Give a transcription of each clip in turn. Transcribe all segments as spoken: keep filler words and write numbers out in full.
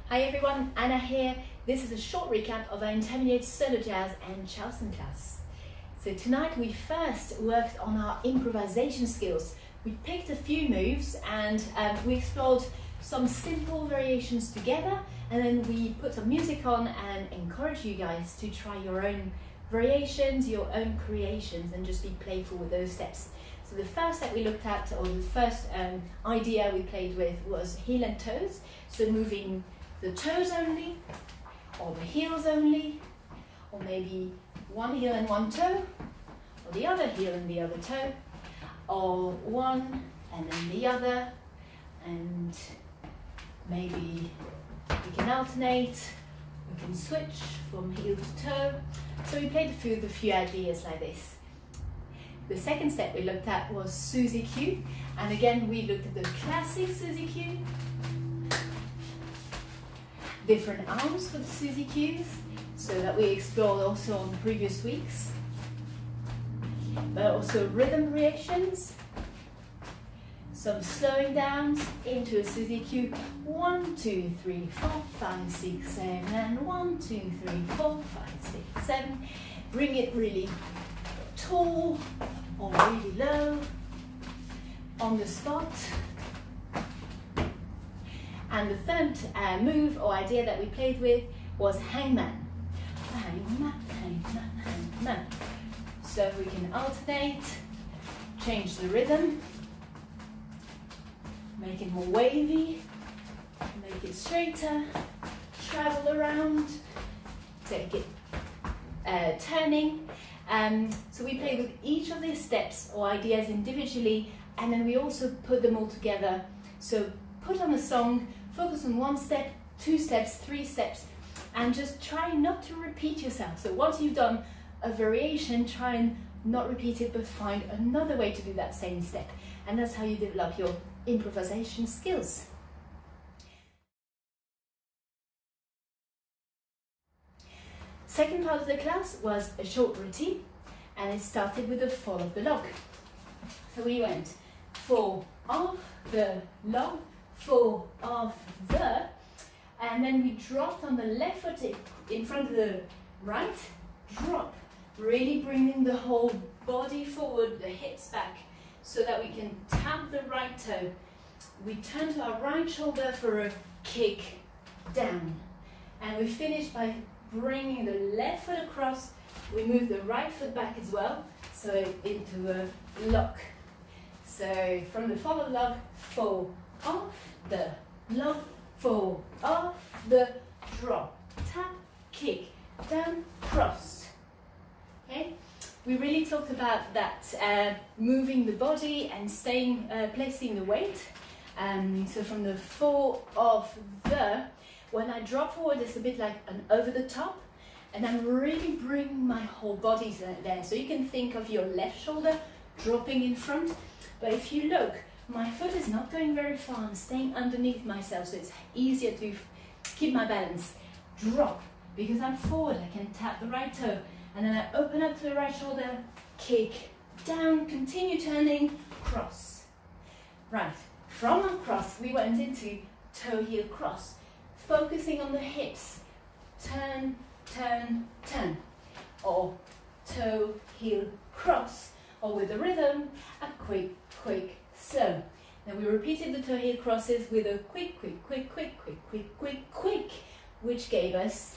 Hi everyone, Anna here. This is a short recap of our intermediate solo jazz and Charleston class. So tonight we first worked on our improvisation skills. We picked a few moves and um, we explored some simple variations together, and then we put some music on and encourage you guys to try your own variations, your own creations, and just be playful with those steps. So the first step we looked at, or the first um, idea we played with, was heel and toes. So moving the toes only, or the heels only, or maybe one heel and one toe, or the other heel and the other toe, or one and then the other, and maybe we can alternate, we can switch from heel to toe. So we played a few, a few ideas like this. The second step we looked at was Suzy Q, and again we looked at the classic Suzy Q, different arms for the Suzy Qs, so that we explored also on previous weeks, but also rhythm variations, some slowing downs into a Suzy Q, one, two, three, four, five, six, seven, and one, two, three, four, five, six, seven. Bring it really tall or really low on the spot. And the third uh, move or idea that we played with was hangman. Hangman, hangman, hangman. So we can alternate, change the rhythm, make it more wavy, make it straighter, travel around, take it uh, turning. Um, so we play with each of these steps or ideas individually, and then we also put them all together. So put on a song, focus on one step, two steps, three steps, and just try not to repeat yourself. So once you've done a variation, try and not repeat it, but find another way to do that same step. And that's how you develop your improvisation skills. Second part of the class was a short routine, and it started with the fall of the log. So we went fall of the log, fall of the, and then we dropped on the left foot in front of the right, drop, really bringing the whole body forward, the hips back, so that we can tap the right toe. We turn to our right shoulder for a kick down, and we finish by bringing the left foot across. We move the right foot back as well, so into a lock. So from the fall of log, fall off the log, fall off the drop, tap, kick, down, cross. Okay, we really talked about that, uh, moving the body and staying, uh, placing the weight. Um, so from the fall of the, when I drop forward, it's a bit like an over the top, and I'm really bringing my whole body there. So you can think of your left shoulder dropping in front, but if you look, my foot is not going very far. I'm staying underneath myself, so it's easier to keep my balance. Drop, because I'm forward, I can tap the right toe, and then I open up to the right shoulder, kick, down, continue turning, cross. Right, from our cross, we went into toe heel cross, focusing on the hips, turn, turn, turn, or toe heel cross, or with the rhythm, a quick, quick, slow. Then we repeated the toe heel crosses with a quick, quick, quick, quick, quick, quick, quick, quick, which gave us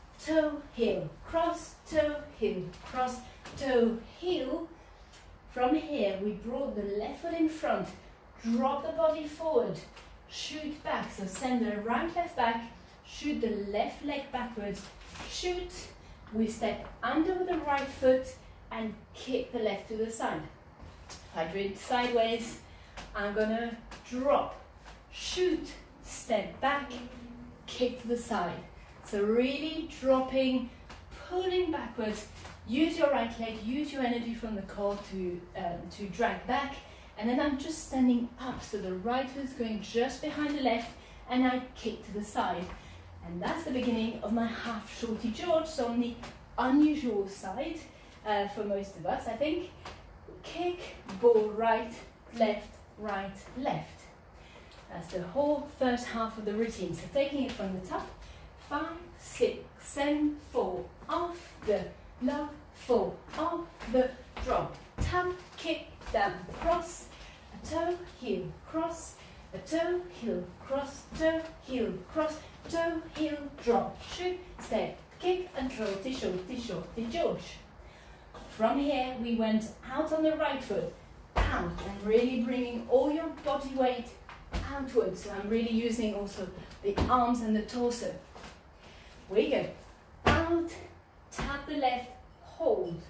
toe heel cross, toe heel cross, toe heel. From here, we brought the left foot in front, drop the body forward, shoot back, so send the right left back, shoot the left leg backwards, shoot, we step under with the right foot and kick the left to the side. If I do it sideways, I'm gonna drop, shoot, step back, kick to the side. So really dropping, pulling backwards, use your right leg, use your energy from the core to, um, to drag back. And then I'm just standing up, so the right foot is going just behind the left, and I kick to the side. And that's the beginning of my half shorty George, so on the unusual side uh, for most of us, I think. Kick, ball right, left, right, left. That's the whole first half of the routine. So taking it from the top, five, six, seven, four, off the log, four, off the drop, tap, kick, down, cross, a toe, heel, cross, a toe, heel, cross, toe, heel, cross, toe, heel, drop, shoot, step, kick, and throw, to short, to short, to George. From here, we went out on the right foot, out, and really bringing all your body weight outwards. So I'm really using also the arms and the torso. We go out, tap the left, hold.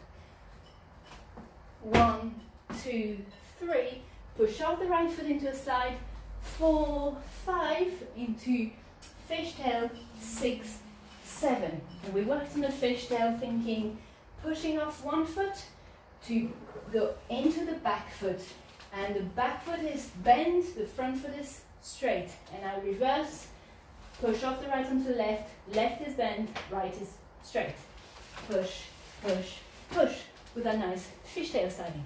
One, two, three. Push off the right foot into a slide. Four, five, into fishtail, six, seven. And we worked on the fishtail thinking, pushing off one foot to go into the back foot. And the back foot is bent, the front foot is straight. And I reverse, push off the right onto the left, left is bent, right is straight. Push, push, push, with a nice fishtail sliding.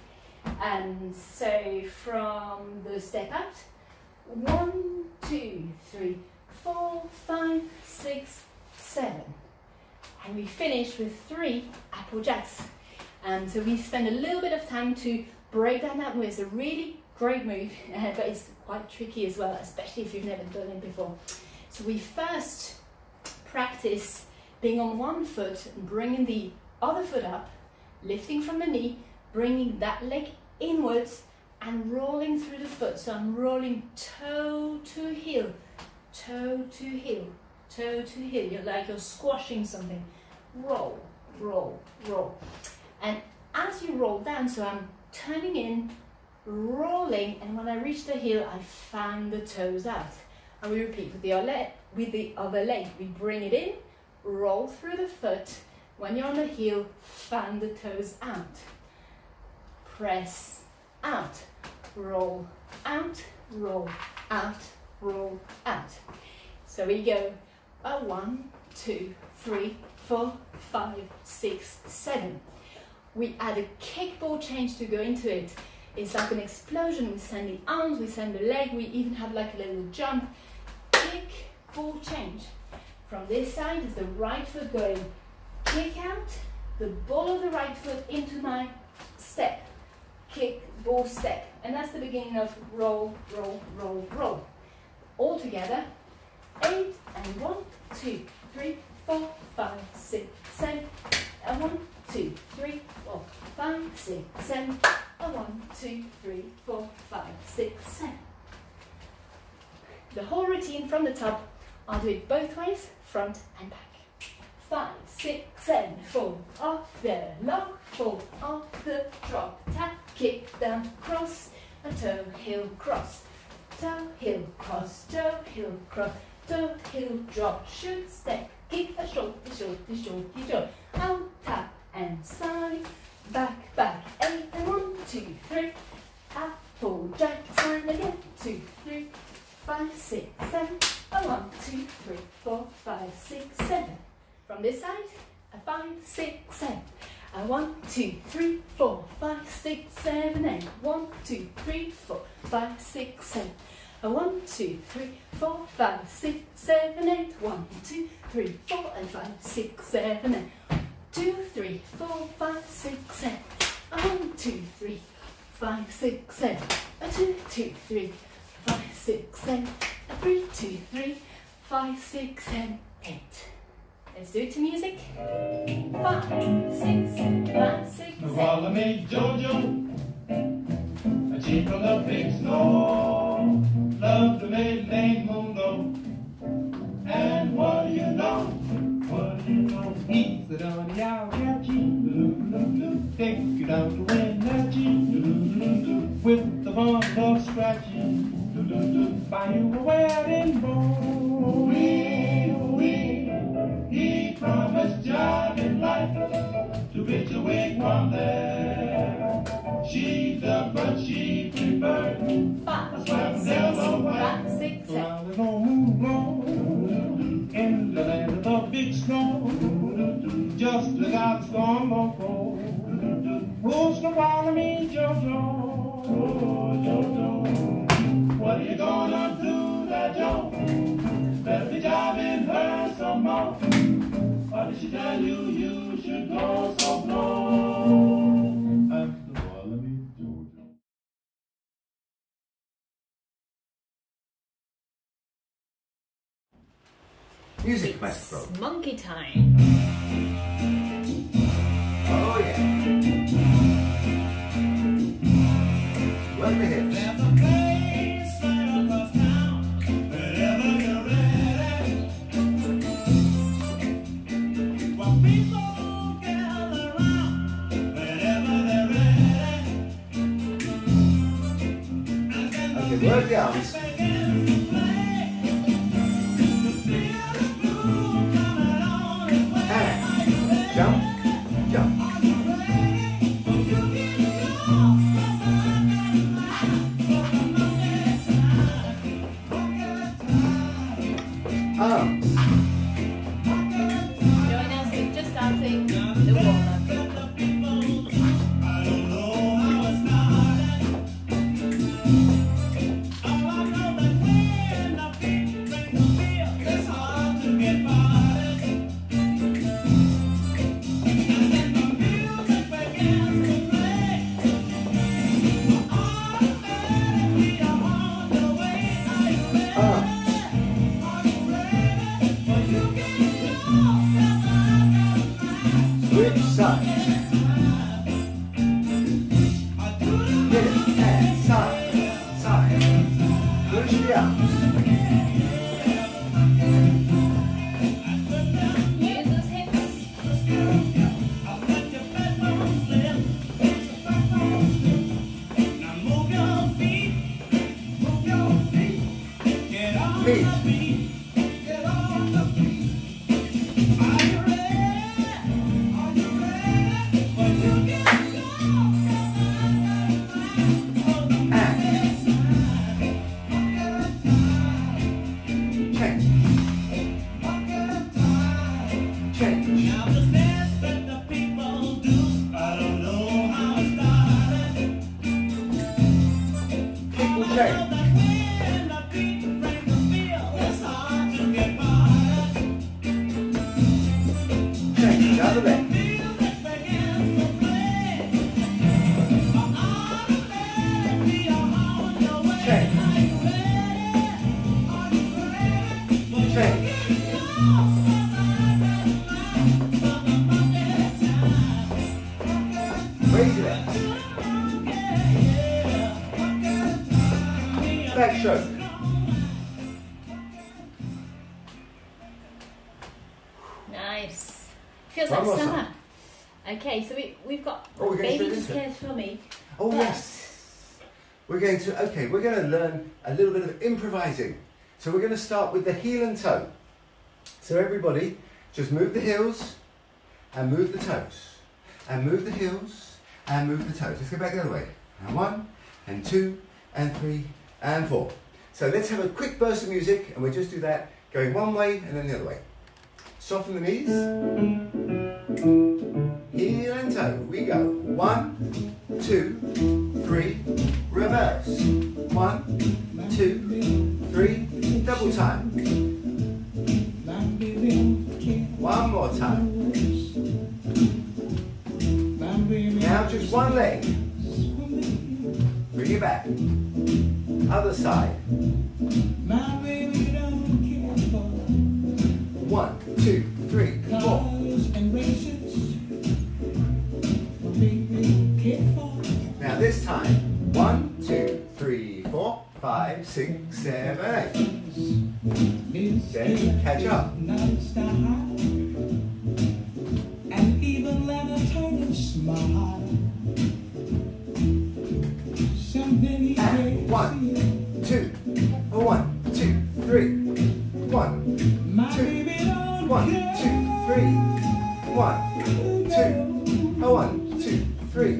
And so from the step out, one, two, three, four, five, six, seven. And we finish with three apple jacks. And so we spend a little bit of time to break down that move. It's a really great move, uh, but it's quite tricky as well, especially if you've never done it before. So we first practice being on one foot and bringing the other foot up, lifting from the knee, bringing that leg inwards and rolling through the foot. So I'm rolling toe to heel, toe to heel, toe to heel. You're like you're squashing something. Roll, roll, roll. And as you roll down, so I'm turning in, rolling, and when I reach the heel, I fan the toes out. And we repeat with the other leg. With the other leg. We bring it in, roll through the foot. When you're on the heel, fan the toes out. Press out, roll out, roll out, roll out. So we go a one, two, three, four, five, six, seven. We add a kickball change to go into it. It's like an explosion. We send the arms, we send the leg, we even have like a little jump. Kick, ball change. From this side is the right foot going kick out, the ball of the right foot into my step. Kick, ball, step. And that's the beginning of roll, roll, roll, roll. All together, eight, and one, two, three, four, five, six, seven, and one, two, three, four, five, six, seven, and one, two, three, four, five, six, seven. The whole routine from the top, I'll do it both ways, front and back. Five, six, seven, four, off the lock, four, off the drop, tap, kick, down, cross, a toe, heel, cross, toe, heel, cross, toe, heel, cross, toe, heel, drop, shoot, step, kick, a short, a short, a short, a short, out, tap, and side, back, back, eight, and one, two, three, apple jack, sign again, two, three, five, six, seven, a one, two, three, four, five, six, seven. From this side, a five, six, seven, a one, two, three, four, five, six, seven, eight, one, two, three, four, five, six, seven, a one, two, three, four, five, six, seven, eight, one, two, three, four, and five, six, seven, eight, two, three, four, five, six, seven, a one, two, three, five, six, seven, a two, two, three, five, six, seven, a three, two, three, five, six, seven, eight. Let's do it to music. Five, six, five, six, seven. Follow me, Jojo. A cheap on the big snow. Love the late lane mundo. And what do you know? What do you know? He's the donny out here, take you down to Wenatchee with the fun of scratching. Buy you a wedding bow. We, we. He promised job in life to reach a wigwam there. She's a but she preferred Five, a swam six, yellow five, white. six, So seven. I was gonna move on in the land of the big snow. Just look out, storm won't go. Who's gonna follow me, Jojo? Oh, Jojo. What What you gonna do that Joe? Better be driving her some more. What did she tell you you should go so slow? After all, let me do it. Music, maestro. Monkey time. Oh yeah. Work the hips. There's a place right across town, wherever you're ready. While people gather around, wherever they're ready. Okay, work the arms. Jump, jump. Arms. Join us, we're just starting the warm-up. Switch sides. Hit it and side, side. Push the arms. Use those hips. Feet. Other leg. Change. Change. Raise your legs. Back stroke. Nice. Feels One like more summer. time. Okay, so we, we've got Oh, we're going Baby straight Just into it. Cares For Me. Oh but yes. We're going to, okay, we're going to learn a little bit of improvising. So we're going to start with the heel and toe. So everybody, just move the heels and move the toes. And move the heels and move the toes. Let's go back the other way. And one, and two, and three, and four. So let's have a quick burst of music, and we'll just do that going one way and then the other way. Soften the knees. Heel and toe. We go. One, two, three, reverse. One, two, three, double time. One more time. Now just one leg. Bring it back. Other side. One, two, three, four. Now this time, one, two, three, four, five, six, seven, eight. Then catch up. And even let a turtle smile. Something And one, two, one, two, three, one, two, one, two, three, one, two, oh, one, two, three.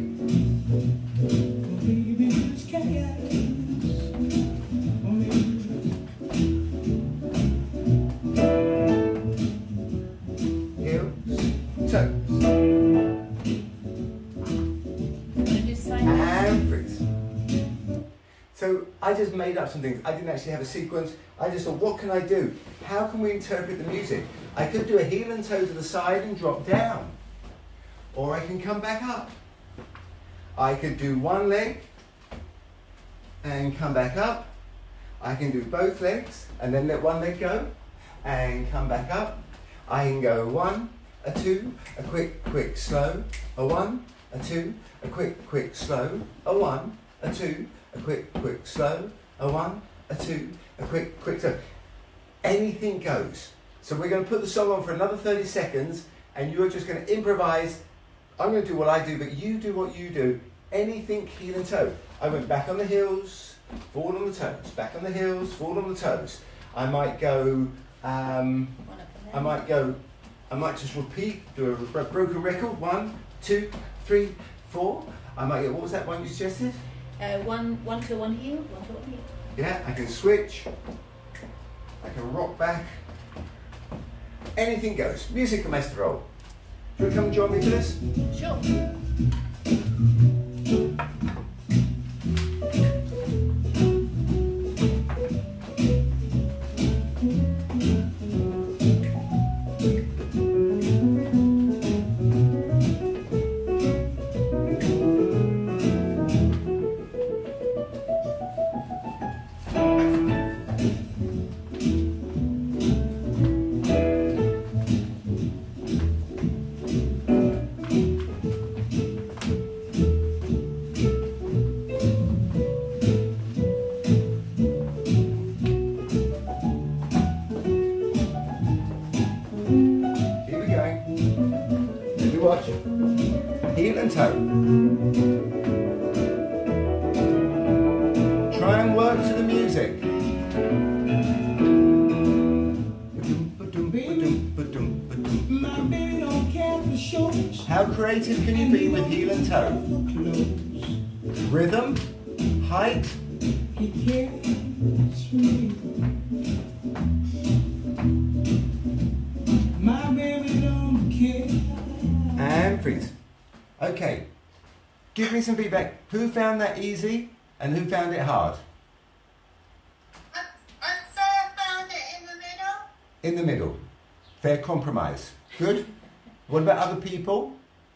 Heels, toes, I'm gonna do side and freeze. So I I just made up some things. I didn't actually have a sequence. I just thought, what can I do? How can we interpret the music? I could do a heel and toe to the side and drop down. Or I can come back up. I could do one leg and come back up. I can do both legs and then let one leg go and come back up. I can go one, a two, a quick, quick, slow, a one, a two, a quick, quick, slow, a one, a two, a quick, quick, slow, a one, a two, a quick, quick, slow. Anything goes. So we're going to put the song on for another thirty seconds and you're just going to improvise. I'm going to do what I do, but you do what you do. Anything heel and toe. I went back on the heels, forward on the toes, back on the heels, forward on the toes. I might go, um, I might go, I might just repeat, do a broken record, one, two, three, four. I might get, what was that one you suggested? Uh, one, one to one heel, one to one heel. Yeah, I can switch, I can rock back. Anything goes. Music maestro. Do you want to come and join me for this? Sure. Heel and toe. Try and work to the music. How creative can you be with heel and toe? Rhythm, height. And freeze. Okay, give me some feedback. Who found that easy and who found it hard? I, I found it in the middle. In the middle. Fair compromise. Good. What about other people?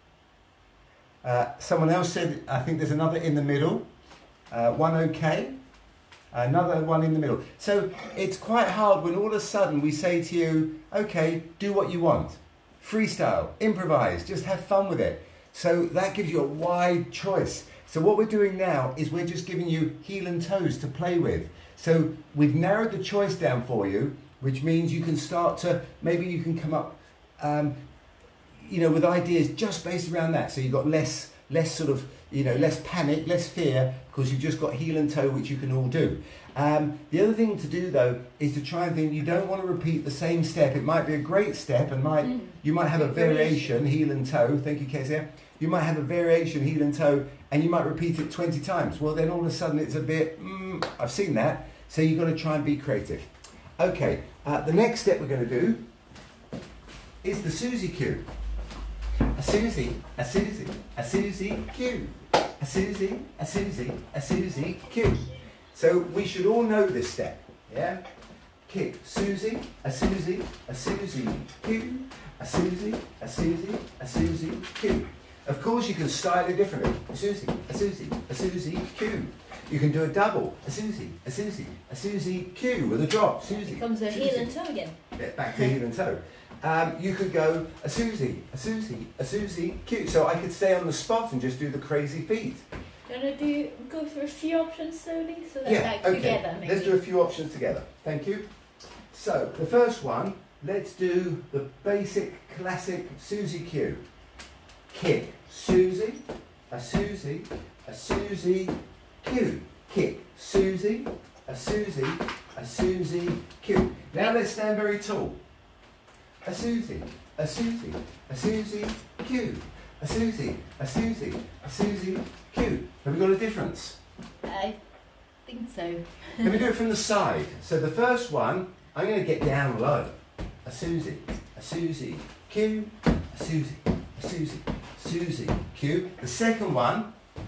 Uh, someone else said, I think there's another in the middle. Uh, one okay. Another one in the middle. So it's quite hard when all of a sudden we say to you, okay, do what you want. Freestyle, improvise, just have fun with it. So that gives you a wide choice. So what we're doing now is we're just giving you heel and toes to play with. So we've narrowed the choice down for you, which means you can start to, maybe you can come up, um, you know, with ideas just based around that. So you've got less, less sort of, you know, less panic, less fear, because you've just got heel and toe, which you can all do. Um, the other thing to do though is to try and think, you don't want to repeat the same step. It might be a great step and might mm. you might have a variation, heel and toe. Thank you, Kezia. You might have a variation, heel and toe, and you might repeat it twenty times. Well, then all of a sudden it's a bit, mm, I've seen that. So you've got to try and be creative. Okay, uh, the next step we're going to do is the Susie cue. A Susie, a Susie, a Susie cue. A Susie, a Susie, a Susie cue. So we should all know this step, yeah? Kick, Susie, a Susie, a Susie cue. A Susie, a Susie, a Susie cue. Of course you can style it differently. A Susie, a Susie, a Susie cue. You can do a double. A Susie, a Susie, a Susie cue with a drop. Susie. It comes a Susie. heel and toe again. Yeah, back to heel and toe. Um, you could go a Susie, a Susie, a Susie cue. So I could stay on the spot and just do the crazy feet. Do you want to do, go through a few options slowly? So that Yeah, like okay. together maybe. Let's do a few options together. Thank you. So the first one, let's do the basic classic Susie cue. Kick, Susie, a Susie, a Susie cue. Kick, Susie, a Susie, a Susie cue. Now let's stand very tall. A Susie, a Susie, a Susie cue. A Susie, a Susie, a Susie cue. Have we got a difference? I think so. Let me do it from the side. So the first one, I'm going to get down low. A Susie, a Susie cue. A Susie, a Susie, Susie cue. The second one,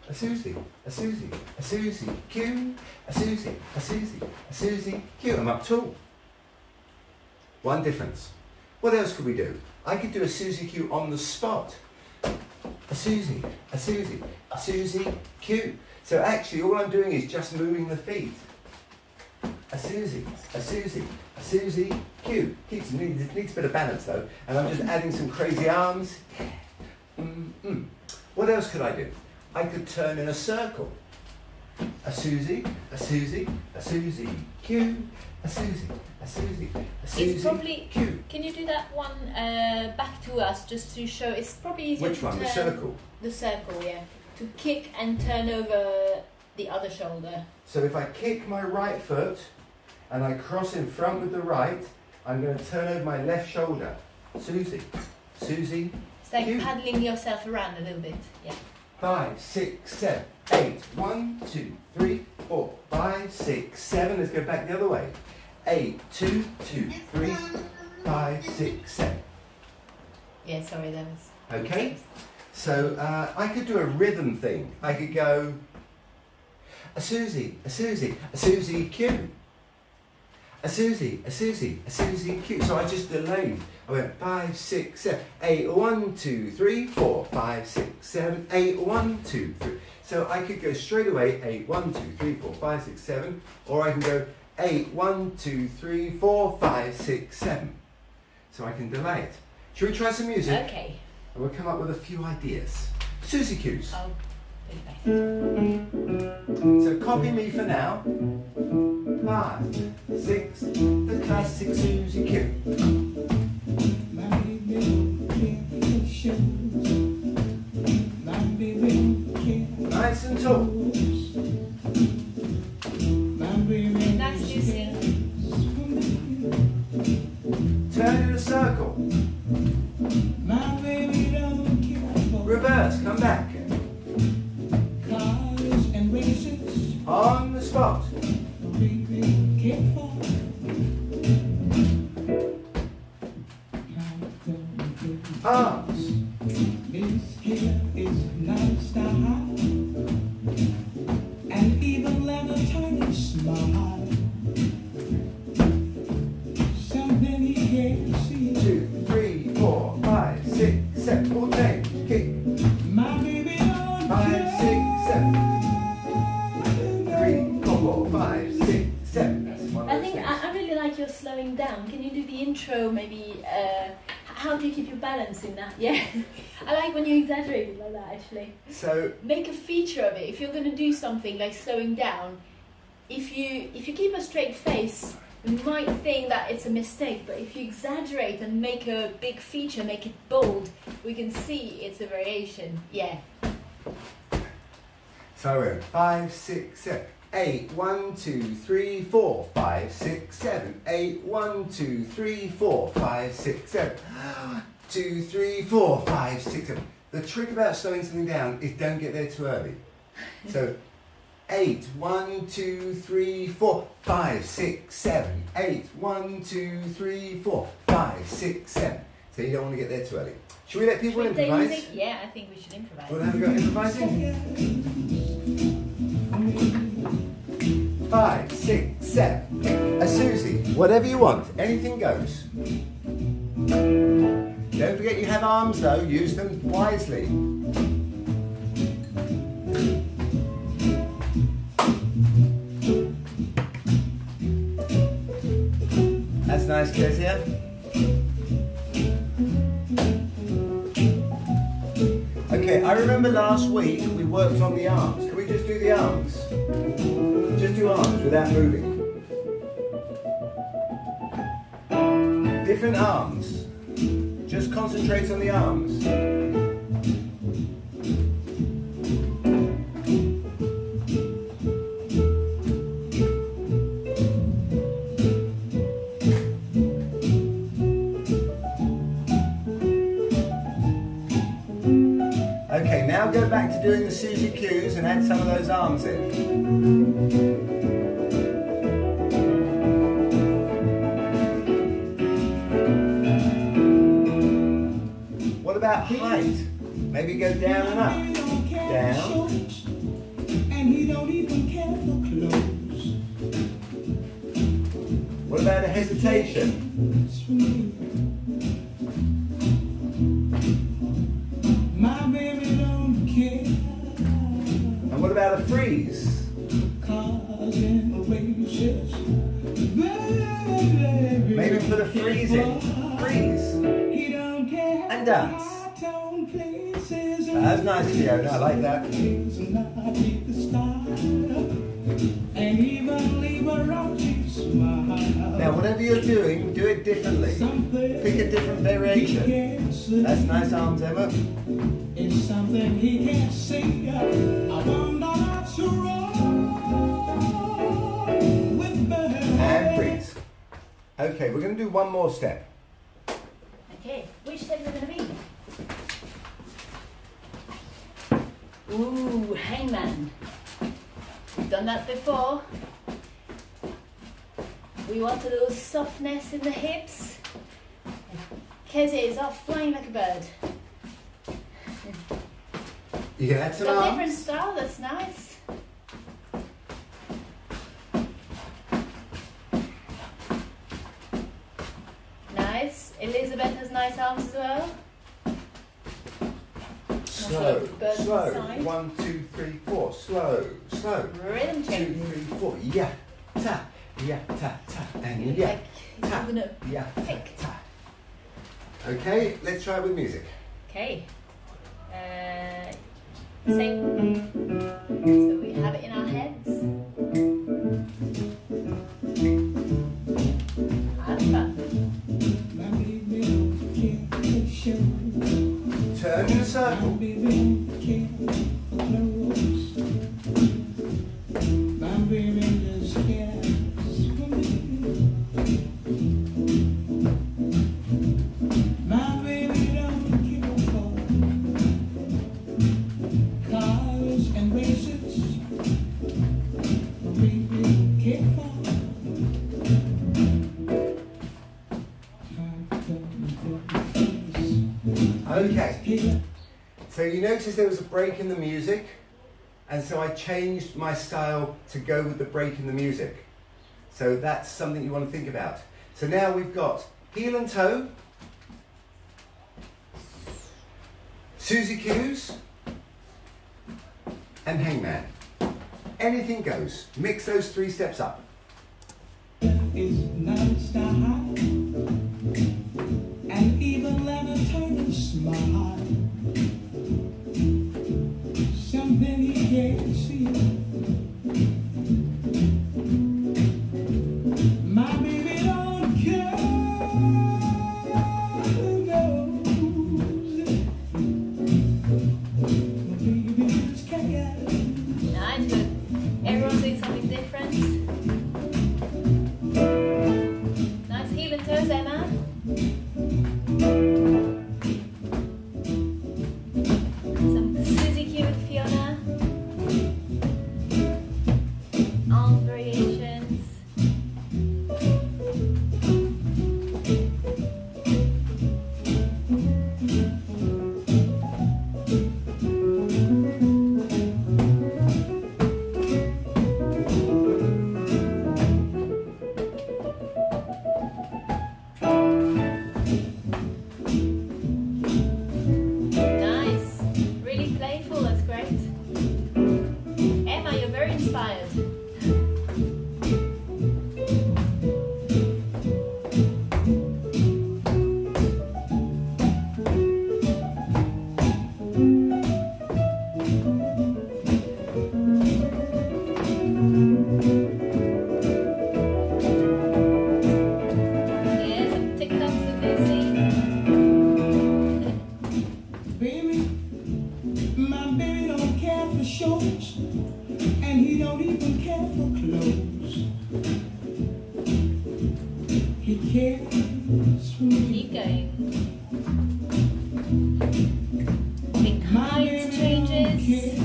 a Susie, a Susie, a Susie Q, a Susie, a Susie, a Susie Q. I'm up tall. One difference. What else could we do? I could do a Susie Q on the spot. A Susie, a Susie, a Susie Q. So actually all I'm doing is just moving the feet. A Susie, a Susie, a Susie Q. Keeps, needs, needs a bit of balance though. And I'm just adding some crazy arms. Mm-mm. What else could I do? I could turn in a circle. A Susie, a Susie, a Susie Q, a Susie, a Susie, a Susie It's probably, Q. can you do that one uh, back to us just to show? It's probably easier Which to one? turn The circle? The circle, yeah. To kick and turn over the other shoulder. So if I kick my right foot and I cross in front with the right, I'm going to turn over my left shoulder. Susie, Susie It's like Q. paddling yourself around a little bit, yeah. Five, six, seven, eight. One, two, three, four, five, six, seven. Let's go back the other way. Eight, two, two, three, five, six, seven. Yeah, sorry, that was... Okay? So uh, I could do a rhythm thing. I could go a Susie, a Susie, a Susie Q. A Susie, a Susie, a Susie Q. So I just delayed. I went five, six, seven, eight, one, two, three, four, five, six, seven, eight, one, two, three. So I could go straight away eight, one, two, three, four, five, six, seven, or I can go eight, one, two, three, four, five, six, seven. So I can delay it. Should we try some music? Okay. And we'll come up with a few ideas. Susie Q's. I'll put it back. So copy me for now. Five, six, the classic Susie Q. My baby don't care for shows. My baby don't care Nice and tall. My baby Nice, Lucy. Turn in a circle. My baby don't care for Reverse, come back. cars and races. On the spot. Baby care for Arms. this here is lifestyle, and even let her turn and smile. Something he can't see. Two, three, four, five, six, seven. Full change. Kick. My baby don't Five, six, seven. Three, four, five, six, seven. That's one of I those think things. I, I really like your slowing down. Can you do the intro maybe? Uh, h- how do you keep your balance in that? Yeah. I like when you exaggerate it like that actually. So Make a feature of it. If you're going to do something like slowing down, if you if you keep a straight face, you might think that it's a mistake, but if you exaggerate and make a big feature, make it bold, we can see it's a variation. Yeah. So we're five, six, seven, eight, one, two, three, four, five, six, seven, eight, one, two, three, four, five, six, seven, two, three, four, five, six, seven. The trick about slowing something down is don't get there too early. So eight, one, two, three, four, five, six, seven, eight, one, two, three, four, five, six, seven. So you don't want to get there too early. Should we let people Should we play improvise? music? Yeah, I think we should improvise. Want to have a go at improvising? Five, six, seven. A Susie, whatever you want, anything goes. Don't forget you have arms though, use them wisely. That's nice, Kezia. Okay, I remember last week we worked on the arms. Can we just do the arms? Just do arms without moving. Different arms. Just concentrate on the arms. Okay, now go back to doing the Susie Q's and add some of those arms in. What about height? Maybe go down and up. Down and he don't even care for clothes. What about a hesitation? My baby don't care. And what about a freeze? Cars and races. Maybe put a freeze in. Freeze. He don't care. And dance. That's nice, Fiona. I like that. And even leave a raunchy smile. Now, whatever you're doing, do it differently. Pick a different variation. That's nice arms, Emma. It's something he can't see. I wonder what's wrong with birds. And freeze. Okay, we're going to do one more step. Okay, which step is it going to be? Ooh, hangman. We've done that before. We want a little softness in the hips. Keze is off flying like a bird. You can add some A arms. different style, that's nice. Nice. Elizabeth has nice arms as well. Slow, Bird slow. inside. One, two, three, four. Slow, slow. Rhythm Two, change. three, four. Yeah, ta, yeah, ta, ta, and yeah, Like he's ta, gonna yeah, ta, pick. ta. Okay, let's try it with music. Okay. Uh, same. So we have it in our heads. Have fun. My baby don't care for show. Turn in a circle. My baby don't care for clothes. My baby just cares for me. My baby don't care for cars and races. My baby don't care for Okay, so you notice there was a break in the music, and so I changed my style to go with the break in the music. So that's something you want to think about. So now we've got heel and toe, Susie Q's, and hangman. Anything goes. Mix those three steps up. It's nice to hide and even let her turn and smile. Something he can't see. My baby don't care. My baby just cares. Nice, good. Everyone's doing something different. Nice heel and toes, Emma. Some Suzy Q with Fiona. Arm variations. Nice. Really playful, that's great. Emma, you're very inspired. Yeah, some TikToks with Lucy. Baby, my baby don't care for shows, and he don't even care for clothes. He cares for me. Keep going. Think My height baby changes. don't care.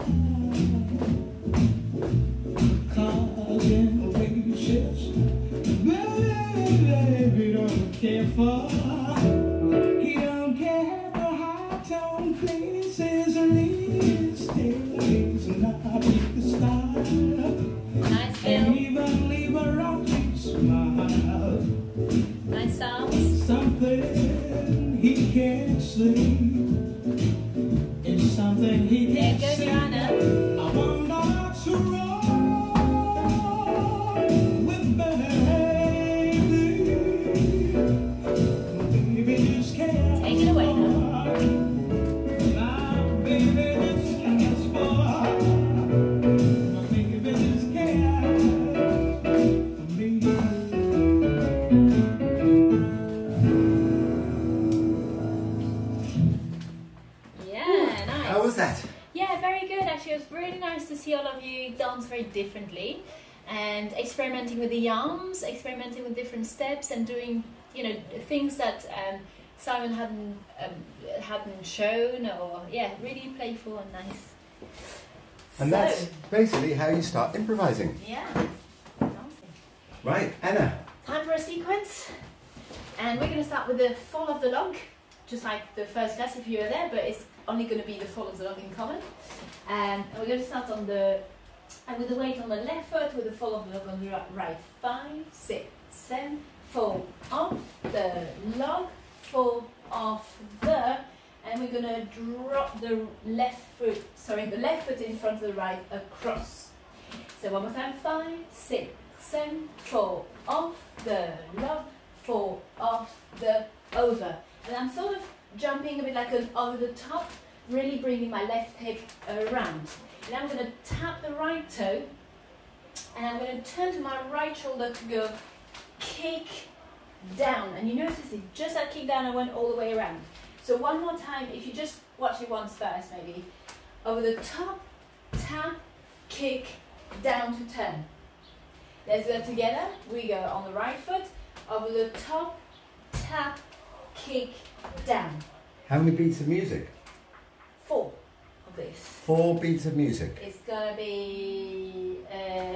Cars and races. Baby don't care for. He don't care for high-tone places or leaves. Stays not the something he There can you go, say. Joanna. I want not to roll with baby. Baby just can't. Take it away now. My baby just cares for. My baby just cares for me. Yeah, nice. How was that? Yeah, very good. Actually, it was really nice to see all of you dance very differently and experimenting with the arms, experimenting with different steps, and doing, you know, things that um, Simon hadn't um, hadn't shown, or yeah, really playful and nice. And So, that's basically how you start improvising. yeah, dancing. Right, Anna. Time for a sequence, and we're going to start with the fall of the log, just like the first class if you were there, but it's only going to be the fall of the log in common. Um, and we're going to start on the and with the weight on the left foot, with the fall of the log on the ri- right. Five, six, seven, fall off the log, fall off the, and we're going to drop the left foot, sorry, the left foot in front of the right across. So one more time. Five, six, seven, fall off the log, fall off the over. And I'm sort of jumping a bit like an over the top, really bringing my left hip around. And I'm going to tap the right toe, and I'm going to turn to my right shoulder to go kick down. And you notice it, just that kick down, I went all the way around. So one more time, if you just watch it once first, maybe. Over the top, tap, kick, down to turn. Let's go together. We go on the right foot, over the top, tap, kick, down. How many beats of music? Four of this. Four beats of music. It's gonna be uh,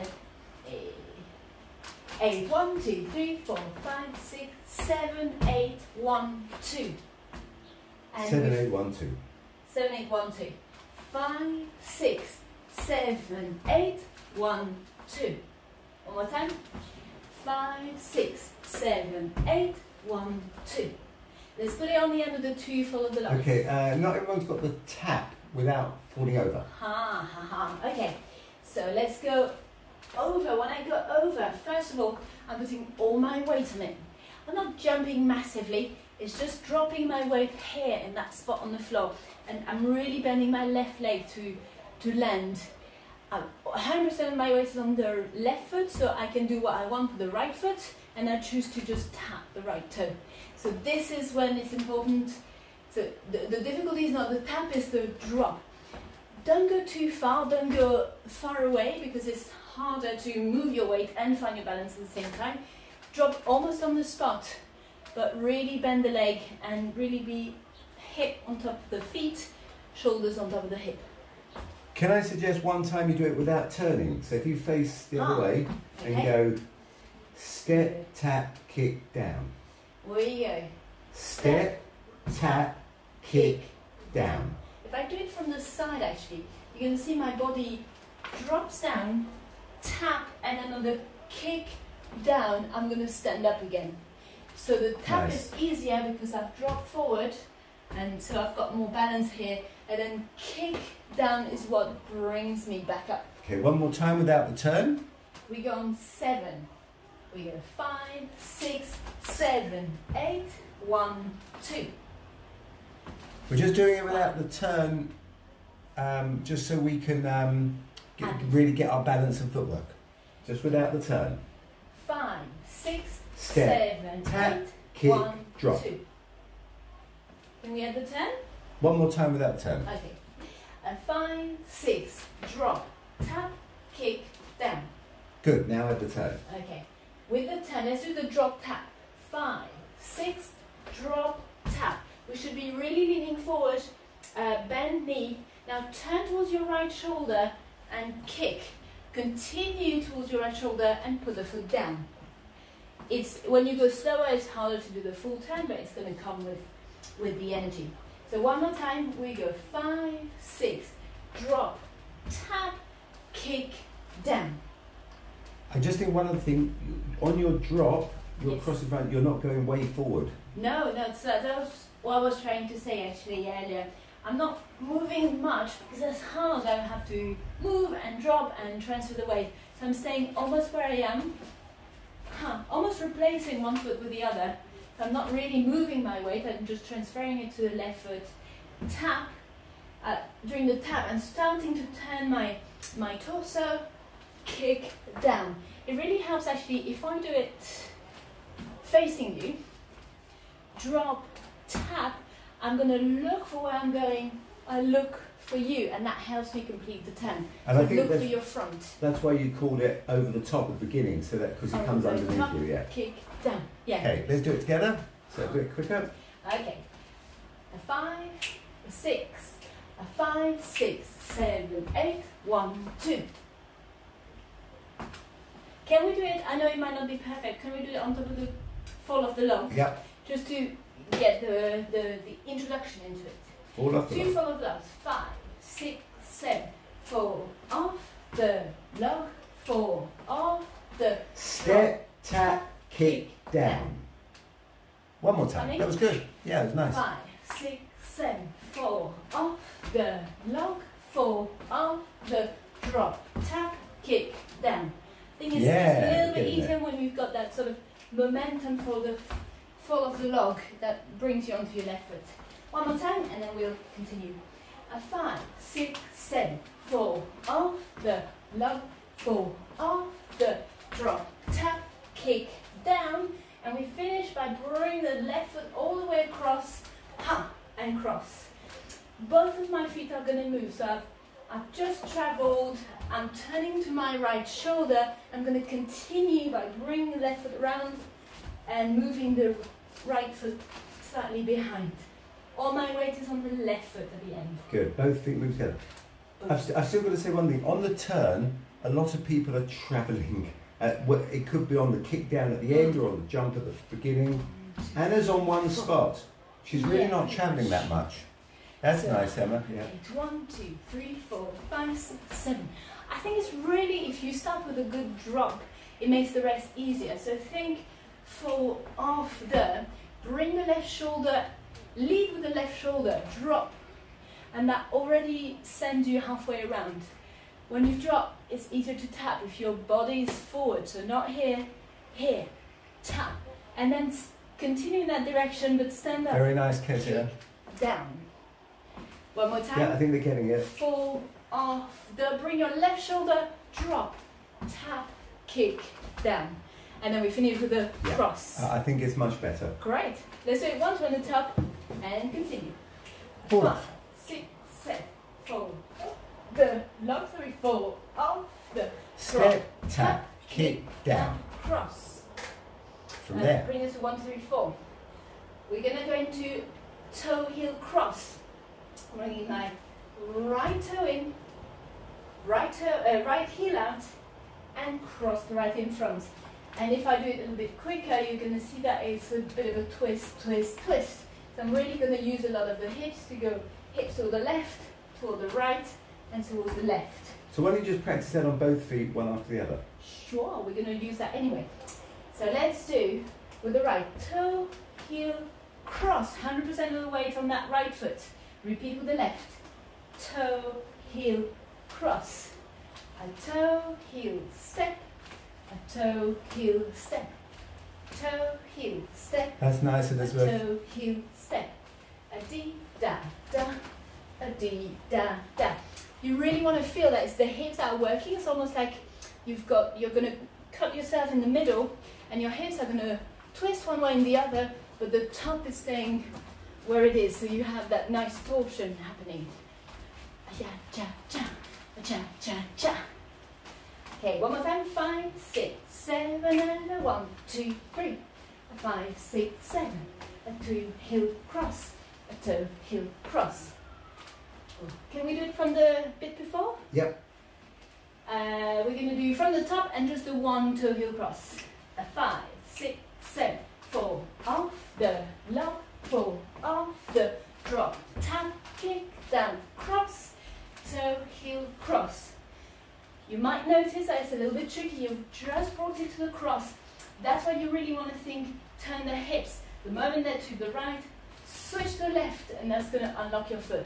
eight. One, two, three, four, five, six, seven, eight, one, two. And Seven, we've- eight, one, two. Seven, eight, one, two. Five, six, seven, eight, one, two. One more time. Five, six, seven, eight, one, two. Let's put it on the end of the two, follow the line. Okay, uh, not everyone's got the tap without falling over. Ha ha ha. Okay, so let's go over. When I go over, first of all, I'm putting all my weight on it. I'm not jumping massively, it's just dropping my weight here in that spot on the floor. And I'm really bending my left leg to, to land. Um, one hundred percent of my weight is on the left foot, so I can do what I want with the right foot, and I choose to just tap the right toe. So this is when it's important. So the, the difficulty is not the tap, is the drop. Don't go too far, don't go far away, because it's harder to move your weight and find your balance at the same time. Drop almost on the spot, but really bend the leg and really be hip on top of the feet, shoulders on top of the hip. Can I suggest one time you do it without turning? So if you face the other Ah, way and okay. go step, tap, kick, down. Where you go. Step, tap, kick, down. If I do it from the side, actually, you can see my body drops down, tap, and then on the kick down, I'm going to stand up again. So the tap Nice. is easier because I've dropped forward, and so I've got more balance here. And then kick down is what brings me back up. Okay, one more time without the turn. We go on seven. We go five, six, seven, eight, one, two. We're just doing it without the turn, um, just so we can um, get, And- really get our balance and footwork. Just without the turn. Five, six, Step, seven, tap, eight, kick, one, drop. two. Can we add the ten? One more time without turn. Okay. And five, six, drop, tap, kick, down. Good, now add the turn. Okay. With the ten, let's do the drop tap. Five, six, drop, tap. We should be really leaning forward, uh, bend knee. Now turn towards your right shoulder and kick. Continue towards your right shoulder and put the foot down. It's when you go slower, it's harder to do the full turn, but it's going to come with, with the energy. So one more time, we go five, six, drop, tap, kick, down. I just think one other thing, on your drop, your Yes. cross in front, you're not going way forward. No, no, so that was what I was trying to say actually earlier. I'm not moving much because that's hard. I have to move and drop and transfer the weight. So I'm staying almost where I am, huh, almost replacing one foot with the other. So I'm not really moving my weight, I'm just transferring it to the left foot. Tap, uh, during the tap, I'm starting to turn my, my torso, kick down. It really helps actually if I do it facing you, drop, tap, I'm going to look for where I'm going, I look for you, and that helps me complete the turn. And so I think look for that's, your front. that's why you called it over the top at the beginning, so that because it Over comes the underneath top, you, yeah. Kick down, yeah. Okay, let's do it together. So a bit quicker. Okay. A five, a six, a five, six, seven, eight, one, two. Can we do it? I know it might not be perfect. Can we do it on top of the fall of the log? Yep. Just to get the, the, the introduction into it. Fall off the Two log. fall of logs. Five, six, seven. Fall off the log. Fall off the Step, tap, kick, down. One more time. Funny? That was good. Yeah, it was nice. Five, six, seven. Fall off the log. Fall off the drop. Tap, kick, down. Thing is, Yeah, it's a little bit getting easier when you've got that sort of momentum for the fall of the log that brings you onto your left foot. One more time, and then we'll continue. A five, six, seven. Fall off the log. Fall off the drop. Tap, kick, down. And we finish by bringing the left foot all the way across, ha, and cross. Both of my feet are going to move, so I've, I've just travelled, I'm turning to my right shoulder, I'm going to continue by bringing the left foot around and moving the right foot slightly behind. All my weight is on the left foot at the end. Good. Both feet move together. I've, st I've still got to say one thing. On the turn, a lot of people are travelling. Uh, wh- it could be on the kick down at the end or on the jump at the beginning. Anna's on one spot. She's really Yeah, not travelling that much. That's So, nice, Emma. Yeah. Eight, one, two, three, four, five, six, seven. I think it's really, if you start with a good drop, it makes the rest easier. So think fall off the, bring the left shoulder, lead with the left shoulder, drop. And that already sends you halfway around. When you drop, it's easier to tap if your body is forward. So not here, here, tap. And then s- continue in that direction, but stand up. Very nice, Kezia. Kick down. One more time. Yeah, I think they're getting it. Fall off the, bring your left shoulder, drop, tap, kick, down. And then we finish with a Yeah. cross. Uh, I think it's much better. Great. Let's do it once on the top and continue. Fall Five, off. six, seven, fall off the log, sorry, fall off the Step, drop, tap, kick, down. cross. From And there. bring us to one, three, four. We're going to go into toe heel cross. Bringing my right toe in, right toe, uh, right heel out, and cross the right in front. And if I do it a little bit quicker, you're going to see that it's a bit of a twist, twist, twist. So I'm really going to use a lot of the hips to go hips to the left, toward the right, and towards the left. So why don't you just practice that on both feet, one after the other? Sure, we're going to use that anyway. So let's do with the right toe, heel, cross, one hundred percent of the weight on that right foot. Repeat with the left. Toe, heel, cross. A toe, heel, step. A toe, heel, step. Toe, heel, step. That's nice, A Elizabeth. toe, heel, step. A dee, da, da. A dee, da, da. You really want to feel that it's the hips that are working. It's almost like you've got, you're going to cut yourself in the middle and your hips are going to twist one way and the other, but the top is staying where it is, so you have that nice torsion happening. Ja, ja, ja, ja, ja, ja. Okay, one more time. Five, six, seven, and a one, two, three. A five, six, seven. A two, heel, cross. A toe, heel, cross. Can we do it from the bit before? Yep. Uh, we're going to do from the top and just the one toe heel cross. A five, six, seven. Fall off the log. Fall off the drop, tap, kick, down, cross, toe, heel, cross. You might notice that it's a little bit tricky. You've just brought it to the cross. That's why you really want to think, turn the hips. The moment they're to the right, switch to the left, and that's going to unlock your foot.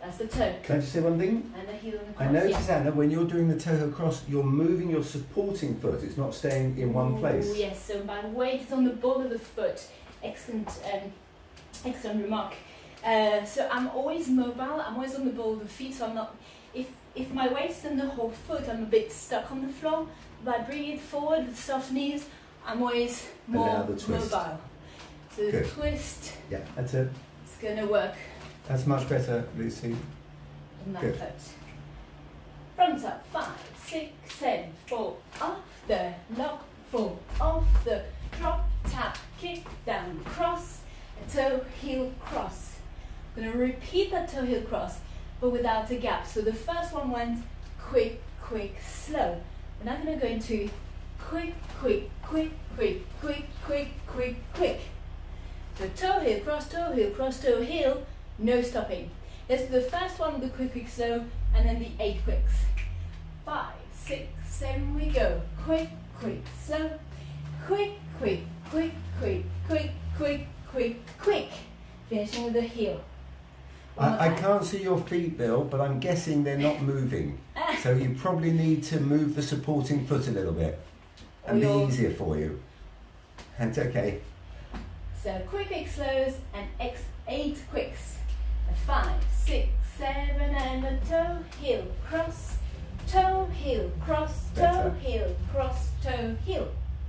That's the toe. Can I just say one thing? And the heel and the cross. I notice, yeah. Anna, when you're doing the toe heel cross, you're moving your supporting foot. It's not staying in one place. Ooh, yes, so my weight is on the ball of the foot. Excellent, um, excellent remark. Uh, so I'm always mobile. I'm always on the ball of the feet. So I'm not. If if my weight is on the whole foot, I'm a bit stuck on the floor. But I bring it forward with soft knees. I'm always more And now the twist. mobile. So the Good. twist Yeah, that's it. is going to work That's much better, Lucy. on that Good. foot. Front up, five, six, seven, four, off the lock, four, off the drop, tap, kick, down, cross, a toe, heel, cross. I'm going to repeat that toe, heel, cross, but without a gap. So the first one went quick, quick, slow. We're now going to go into quick, quick, quick, quick, quick, quick, quick, quick. So toe, heel, cross, toe, heel, cross, toe, heel, no stopping. Let's do the first one with the quick, quick, slow, and then the eight quicks. Five, six, seven, we go. Quick, quick, slow. Quick, quick, quick, quick, quick, quick, quick, quick. Finishing with the heel. One more I, I time. can't see your feet, Bill, but I'm guessing they're not moving. So you probably need to move the supporting foot a little bit and Or be your- easier for you. That's okay. So quick, quick slows and X eight quicks. A five, six, seven, and a toe, heel, cross, toe, heel, cross, toe, Better. heel, cross, toe, heel.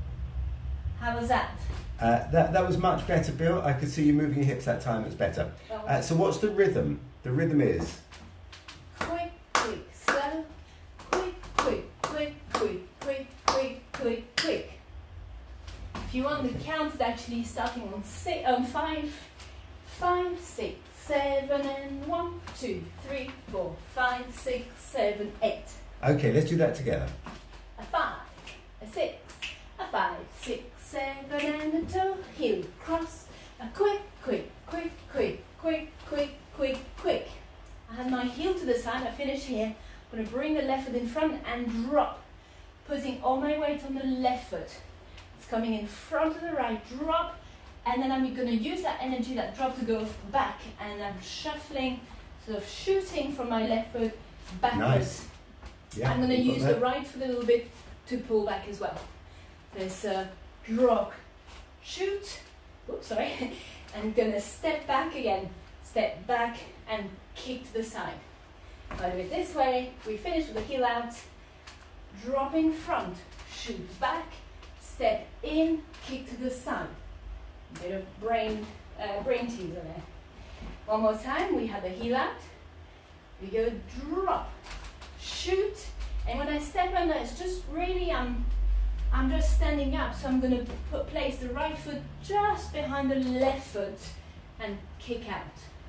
How was that? Uh, that, that was much better, Bill. I could see you moving your hips that time. It's better. Well, Uh, so what's the rhythm? The rhythm is quick, quick, slow, quick, quick, quick, quick, quick, quick, quick, quick. If you want the count, it's actually starting on six, on five, five, six, seven, and one, two, three, four, five, six, seven, eight. okay. Let's do that together. A five, a six, a five, six, seven, and a toe, heel, cross, a quick, quick, quick, quick, quick, quick, quick, quick. I have my heel to the side, I finish here. I'm going to bring the left foot in front and drop, putting all my weight on the left foot. It's coming in front of the right, drop, and then I'm going to use that energy, that drop, to go back, and I'm shuffling, sort of shooting from my left foot backwards. Nice. Yeah. I'm going to you've got use that. the right foot a little bit to pull back as well. There's a drop, shoot, oops, sorry, and going to step back again, step back and kick to the side. I'll do it this way, we finish with the heel out, dropping front, shoot back, step in, kick to the side. A bit of brain, uh, brain teaser there. One more time, we have the heel out, we go drop, shoot, and when I step under, it's just really, I'm, I'm just standing up, so I'm going to put, place the right foot just behind the left foot and kick out.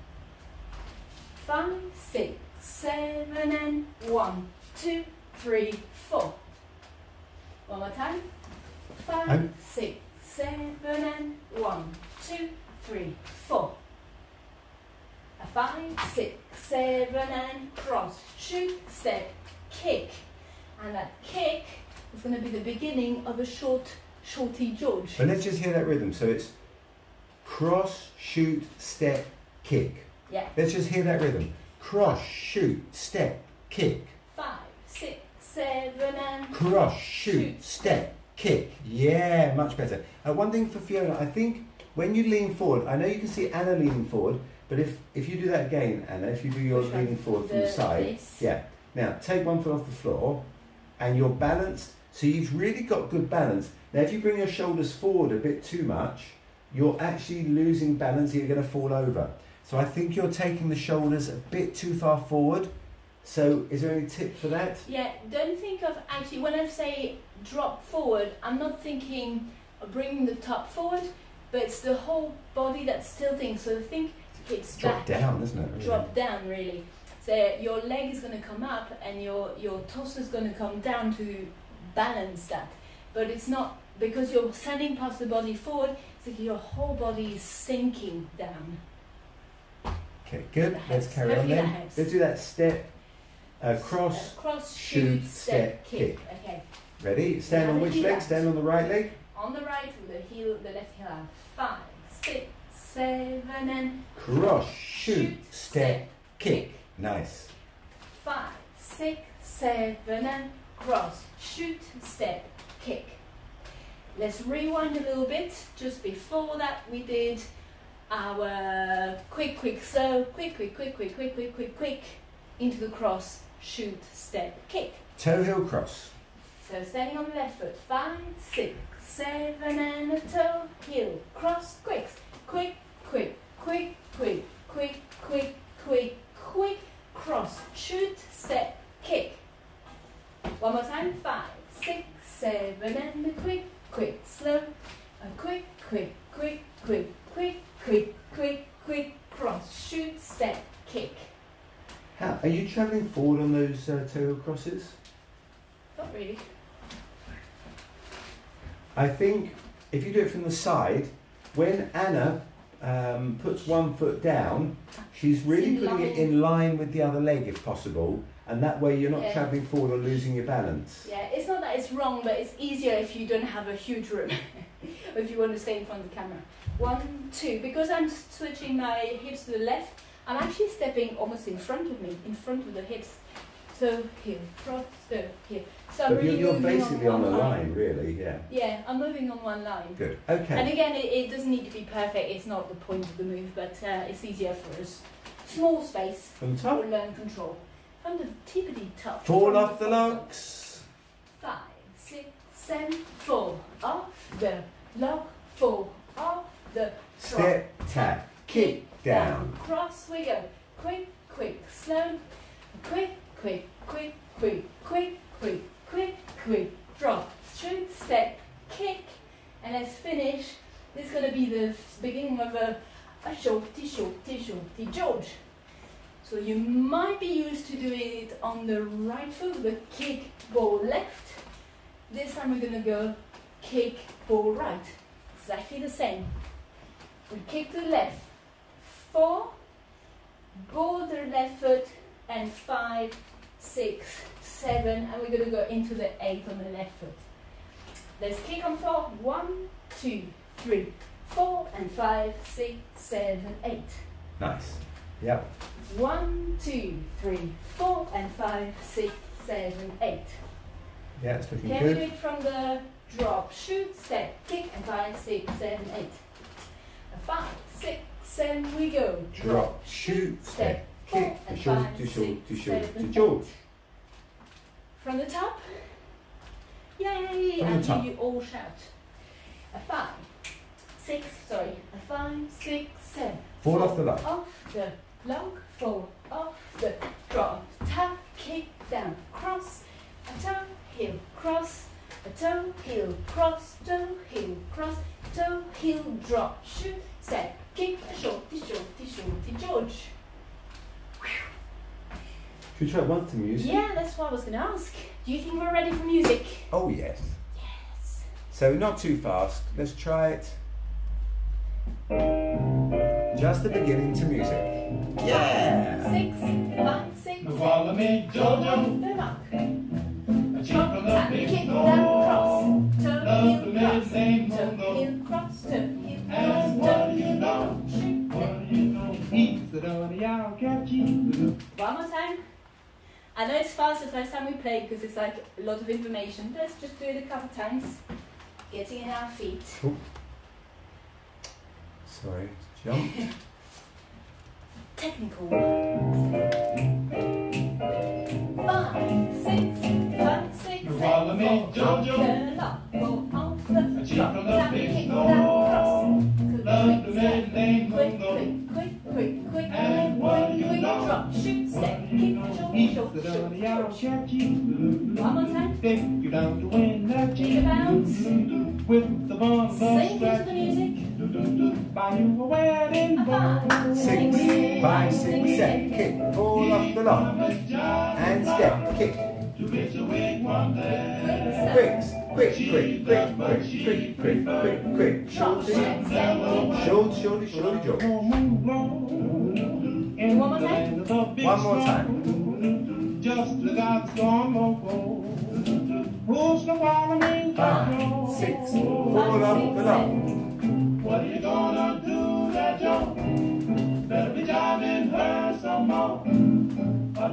Five, six, seven, and one, two, three, four. One more time. Five, Um. six, seven, and one, two, three, four. A five, six, seven, and cross, shoot, step, kick. And that kick is going to be the beginning of a short, shorty George. But let's just hear that rhythm. So it's cross, shoot, step, kick. Yeah. Let's just hear that rhythm. Cross, shoot, step, kick. Five, six, seven, and Cross, shoot, step, kick. Yeah, much better. Uh, one thing for Fiona, I think when you lean forward, I know you can see Anna leaning forward, but if, if you do that again, Anna, if you do yours Which one? leaning forward from the The- side, this? yeah. Now, take one foot off the floor, and you're balanced, so you've really got good balance. Now, if you bring your shoulders forward a bit too much, you're actually losing balance, you're going to fall over. So I think you're taking the shoulders a bit too far forward. So is there any tip for that? Yeah, don't think of, actually, when I say drop forward, I'm not thinking of bringing the top forward, but it's the whole body that's tilting. So think it's Drop back. down, isn't it? Really? Drop down, really. So your leg is going to come up and your, your torso is going to come down to balance that. But it's not, because you're sending past the body forward, it's like your whole body is sinking down. Okay, good. That Let's helps. carry on Hopefully that then. helps. Let's do that step, uh, cross, Uh, cross, shoot, shoot, step, step, kick. Okay. ready? Stand on Now which the heel leg? out. Stand on the right leg. On the right with the heel, the left heel out. Five, six, seven, and Cross, shoot, Shoot, step, kick. Nice. Five, six, seven, and cross. Shoot, step, kick. Let's rewind a little bit. Just before that, we did our quick, quick, slow, quick, quick, quick, quick, quick, quick, quick, quick, into the cross, shoot, step, kick. Toe heel cross. So standing on the left foot, five, six, seven, and a toe, heel, cross, quick, quick, quick, quick, quick, quick, quick, quick, quick, cross, shoot, step, kick. One more time, five, six, seven, and a quick, quick, slow, a quick, quick, quick, quick, quick, quick, quick, quick, cross, shoot, step, kick. How, are you travelling forward on those uh, toe heel crosses? Not really. I think if you do it from the side, when Anna um, puts one foot down, she's really in putting it line. in line with the other leg if possible, and that way you're not Yeah. travelling forward or losing your balance. Yeah, it's not that it's wrong, but it's easier if you don't have a huge room, or if you want to stay in front of the camera. One, two, because I'm switching my hips to the left, I'm actually stepping almost in front of me, in front of the hips. So here, cross, so here. So I'm But you're, really you're moving basically on on one a line. line, really, yeah. Yeah, I'm moving on one line. Good. And Okay. again, it, it doesn't need to be perfect. It's not the point of the move, but uh, it's easier for us. Small space From the for top. learn control. From the tippity top. Fall from off the bottom. logs. Five, six, seven, fall off the log, fall off the trot. Step, tap, kick, down. Cross we go. Quick, quick, slow. Quick, quick, quick, quick, quick, quick, quick, quick. Drop, shoot, step, kick. And let's finish. This is going to be the beginning of a, a shorty, shorty, shorty George. So you might be used to doing it on the right foot, the kick, ball left. This time we're going to go kick, ball right. Exactly the same. We kick to the left. Four, ball the left foot, and five, six, seven, and we're going to go into the eight on the left foot. Let's kick on four. One, two, three, four, and five, six, seven, eight. Nice. Yep. One, two, three, four, and five, six, seven, eight. Yeah, it's looking Can we do good. it from the drop, shoot, step, kick, and five, six, seven, eight. And five, six, seven, we go. Drop, shoot, step, four, kick, to and short, five, to short, six, to short, seven, to eight. George. From the top. Yay! From the And top. you all shout. A five, six, sorry, a five, six, seven. Fall Four, off the log. Off the log, fall off the drop, tap, kick, down, cross, a toe, heel, cross, a toe, heel, cross, toe, heel, cross, toe, heel, drop, shoot, step, kick, a shorty, shorty, shorty, George. Should we try one to music? Yeah, that's what I was going to ask. Do you think we're ready for music? Oh, yes. Yes. So not too fast. Let's try it. Just the beginning to music. Yeah. Six, five, six, You follow me, Jojo, the rock. a cheap Drop, of tap, the big kick, snow. down, cross, toe, Love heel, the cross, midnight toe, moon, heel, cross, toe, heel, and cross, what toe, do you heel, know? shoot, What do you know? He's the dirty y'all catch you. One more time. I know it's fast the first time we play because it's like a lot of information. Let's just do it a couple times. Getting in our feet. Cool. Sorry, jump. Technical. Five, six, five, six, You follow me, seven, four, Jojo? the lock, four, off the A cheap drop, of the tap, big kick, snow. down, cross. Love the Quick, quick, midnight quick, moon, quick, quick, quick, quick, and quick, what do you quick, know? drop, shoot, step, What do kick, you know? short, He's short, the short, dirty y'all short. catch you. One more time. Take you down to win that Take a bounce. with the bomb Sing into the music. Buy you a wedding A five, bow. Six, five, six, seven. Kick. Fall off the log. And step. Kick. To reach a wing one day. Quick, quick, quick, quick, quick, quick, quick, quick, quick. Drop, Shorty, step, step. short, shorty, shorty, George. One more time. One more time. Just the God's gone loco. Who's the one Five, six, fall off the log. What are you gonna do, that Joe? Better be jiving her some more.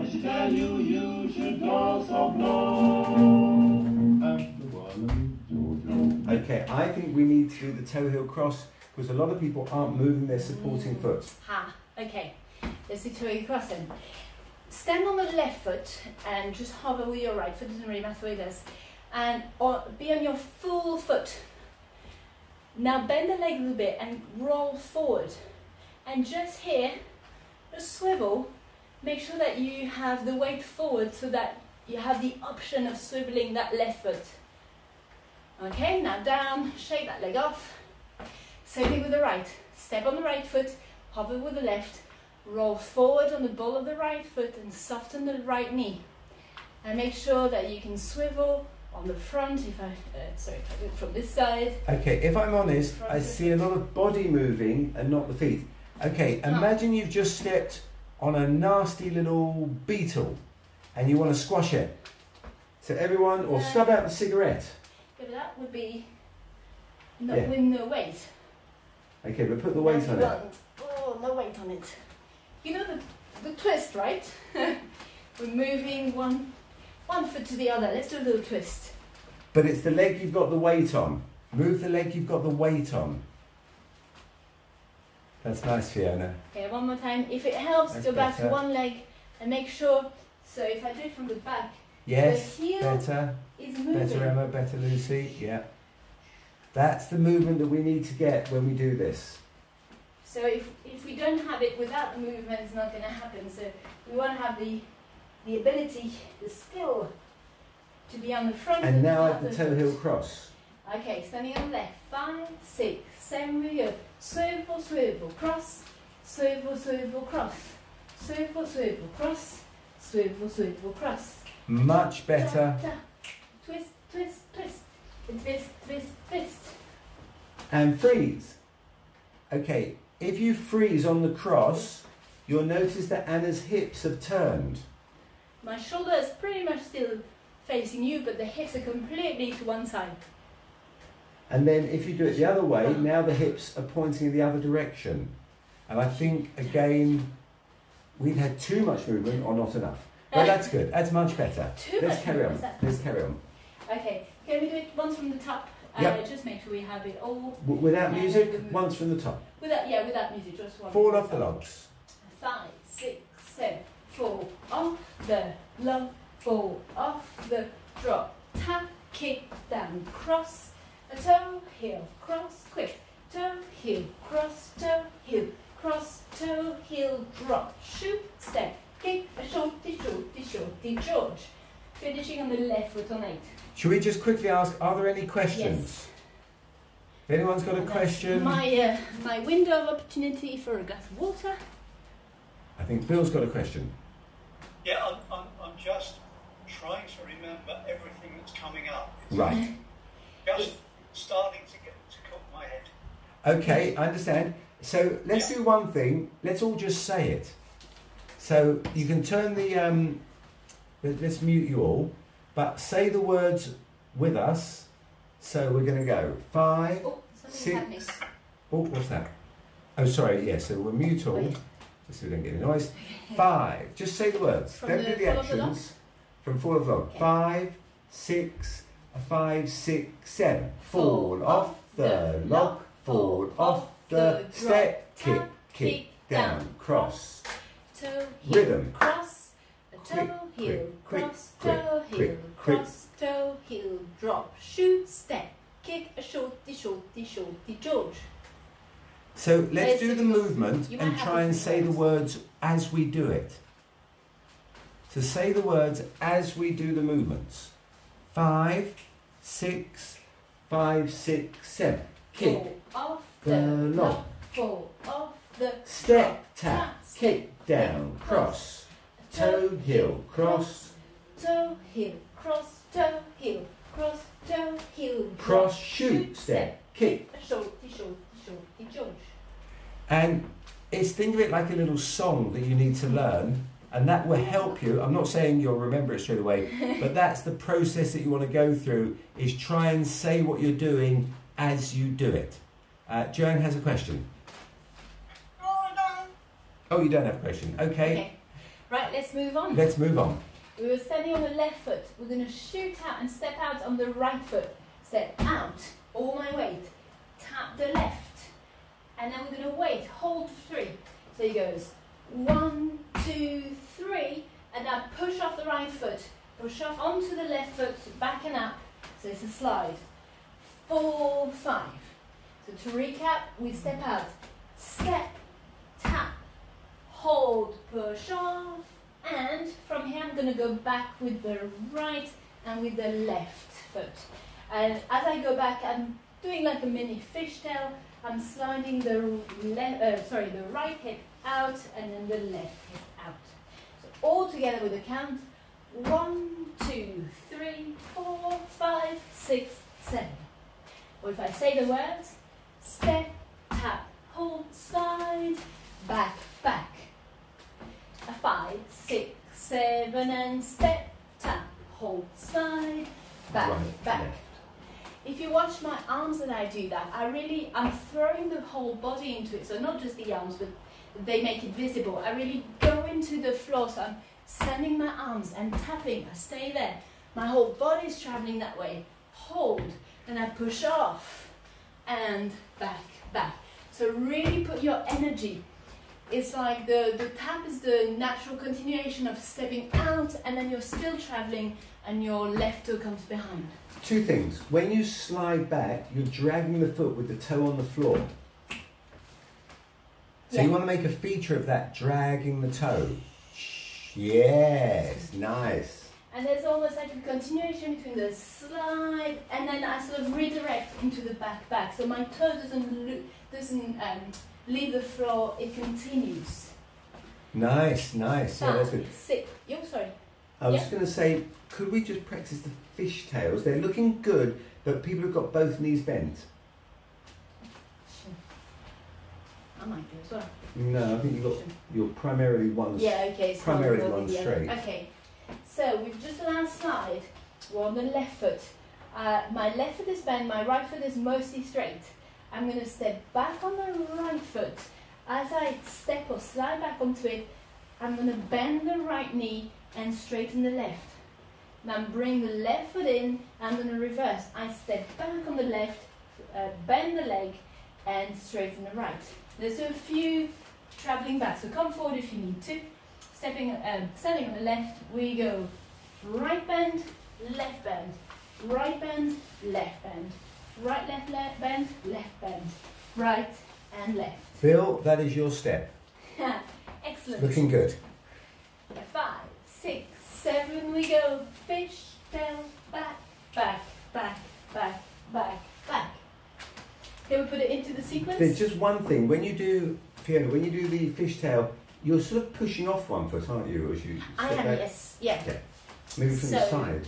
boys tell you you should also blow. And the one Jojo. Okay, I think we need to do the toe heel cross because a lot of people aren't moving their supporting Mm. foot. Ha, okay. Let's do toe heel cross then. Stand on the left foot and just hover with your right foot, doesn't really matter what it does. And or be on your full foot. Now bend the leg a little bit and roll forward. And just here, just swivel. Make sure that you have the weight forward so that you have the option of swiveling that left foot. Okay, now down, shake that leg off. Same thing with the right. Step on the right foot, hover with the left, roll forward on the ball of the right foot and soften the right knee. And make sure that you can swivel on the front, if I, uh, sorry, if I do it from this side. Okay, if I'm honest, I see a lot of body moving and not the feet. Okay, imagine you've just stepped on a nasty little beetle and you want to squash it. So everyone, or stub out the cigarette. Yeah, but that would be not Yeah. with no weight. Okay, but put the weight on it. Want- Oh, no weight on it. You know the, the twist, right? We're moving one, one foot to the other. Let's do a little twist. But it's the leg you've got the weight on. Move the leg you've got the weight on. That's nice, Fiona. Okay, one more time. If it helps, That's go back better. to one leg and make sure. So if I do it from the back, Yes, the heel better. is moving. Better, Emma. Better, Lucy. Yeah. That's the movement that we need to get when we do this. So if, if we don't have it without the movement, it's not going to happen. So we want to have the the ability, the skill to be on the front. And now the at the other toe foot. heel cross. Okay, standing on the left. Five, six, seven, we go. Swivel, swivel, cross. Swivel, swivel, cross. Swivel, swivel, cross. Swivel, swivel, cross. Much better. Da, da. Twist, twist, twist. Twist, twist, twist. And freeze. Okay, if you freeze on the cross, you'll notice that Anna's hips have turned. My shoulder is pretty much still facing you, but the hips are completely to one side. And then if you do it the other way, now the hips are pointing in the other direction. And I think, again, we've had too much movement or not enough. But that's good. That's much better. Too Let's much carry on. movement, is that Let's carry on. Okay, can we do it once from the top? Uh, Yep. Just make sure we have it all. W- Without And music, then we move. once from the top. Without, yeah, without music, just one. Fall from off the top. logs. Five, six, seven. Fall off the log. Fall off the drop. Tap, kick, down, cross. A toe, heel, cross, quick. Toe, heel, cross, toe, heel, cross, toe, heel, drop. Shoot, step, kick, a shorty, shorty, shorty, George. Finishing on the left foot on eight. Should we just quickly ask, are there any questions? Yes. If anyone's got a That's question, My, uh, my window of opportunity for a glass of water. I think Bill's got a question. Yeah, I'm, I'm, I'm just trying to remember everything that's coming up. It's Right. just starting to get to cook my head. Okay, I understand. So let's do one thing. Let's all just say it. So you can turn the, um, let- let's mute you all, but say the words with us. So we're going to go five, Oh, something's Six. happening. oh, what's that? Oh, sorry, yeah, so we'll mute all, just so we don't get any noise. Five, just say the words. From Don't the do the Fall of the Log? actions. From Fall of the Log. Okay. Five, six, five, six, seven. Fall off the log, fall off the step, kick, kick, down, cross. Toe, heel, Rhythm. cross. A Quick, toe, heel, quick, quick, cross. quick, Toe, quick, heel, quick. cross. Toe, heel, drop. Shoot, step, kick, a shorty, shorty, shorty, George. So let's It's do the difficult. movement You might and have try and different say the words. words as we do it. So say the words as we do the movements. Five, six, five, six, seven. Kick, Fall off the the log. log. Fall off the step, drop. tap, Tap, kick, down, cross. Toe, heel, cross. Toe, heel, cross. Toe, heel, cross. Toe, heel, drop. Cross, shoot, step, kick. A shorty, shorty, shorty, George. And it's, think of it like a little song that you need to learn, and that will help you. I'm not saying you'll remember it straight away, but that's the process that you want to go through, is try and say what you're doing as you do it. Uh, Joan has a question. Oh, no. Oh, you don't have a question. Okay. Okay. Right, let's move on. Let's move on. We were standing on the left foot. We're going to shoot out and step out on the right foot. Step out, all my weight. Tap the left. And then we're going to wait, hold three. So he goes one, two, three, and now push off the right foot. Push off onto the left foot, back and up. So it's a slide. Four, five. So to recap, we step out. Step, tap, hold, push off. And from here I'm going to go back with the right and with the left foot. And as I go back, I'm doing like a mini fishtail. I'm sliding the left, uh, sorry, the right hip out and then the left hip out. So all together with a count. One, two, three, four, five, six, seven. Or if I say the words, step, tap, hold, slide, back, back. A five, six, seven, and step, tap, hold, slide, back, Right, back. left. If you watch my arms that I do that, I really, I'm throwing the whole body into it. So not just the arms, but they make it visible. I really go into the floor. So I'm sending my arms and tapping. I stay there. My whole body is traveling that way. Hold, and I push off, and back, back. So really put your energy. It's like the, the tap is the natural continuation of stepping out, and then you're still traveling, and your left toe comes behind. Two things. When you slide back, you're dragging the foot with the toe on the floor. So Yeah. you want to make a feature of that, dragging the toe. Yes, nice. And there's almost like a continuation between the slide, and then I sort of redirect into the back back. So my toe doesn't lo- doesn't um, leave the floor; it continues. Nice, nice. Yeah, that's good. Sit. Yo, sorry. I was Yeah. just going to say, could we just practice the fishtails? They're looking good, but people have got both knees bent. I might do as well. No, I think you've got, you're primarily one, Yeah. Okay. So primarily I'll go one with the other. straight. Okay. So we've just last slide. We're on the left foot. Uh, my left foot is bent. My right foot is mostly straight. I'm going to step back on the right foot. As I step or slide back onto it, I'm going to bend the right knee and straighten the left. Now bring the left foot in. I'm going to reverse. I step back on the left, uh, bend the leg, and straighten the right. There's a few traveling back, so come forward if you need to. Stepping, um, standing on the left, we go right bend, left bend, right bend, left bend, right left left bend, left bend, right and left. Bill, that is your step. Excellent. Looking good. Five, six, seven, we go. Fish, tail, back, back, back, back, back, back. Can we put it into the sequence? There's just one thing. When you do, Fiona, when you do the fishtail, you're sort of pushing off one foot, aren't you? As you step I am, back. yes, yeah. Okay. Maybe from the So- side.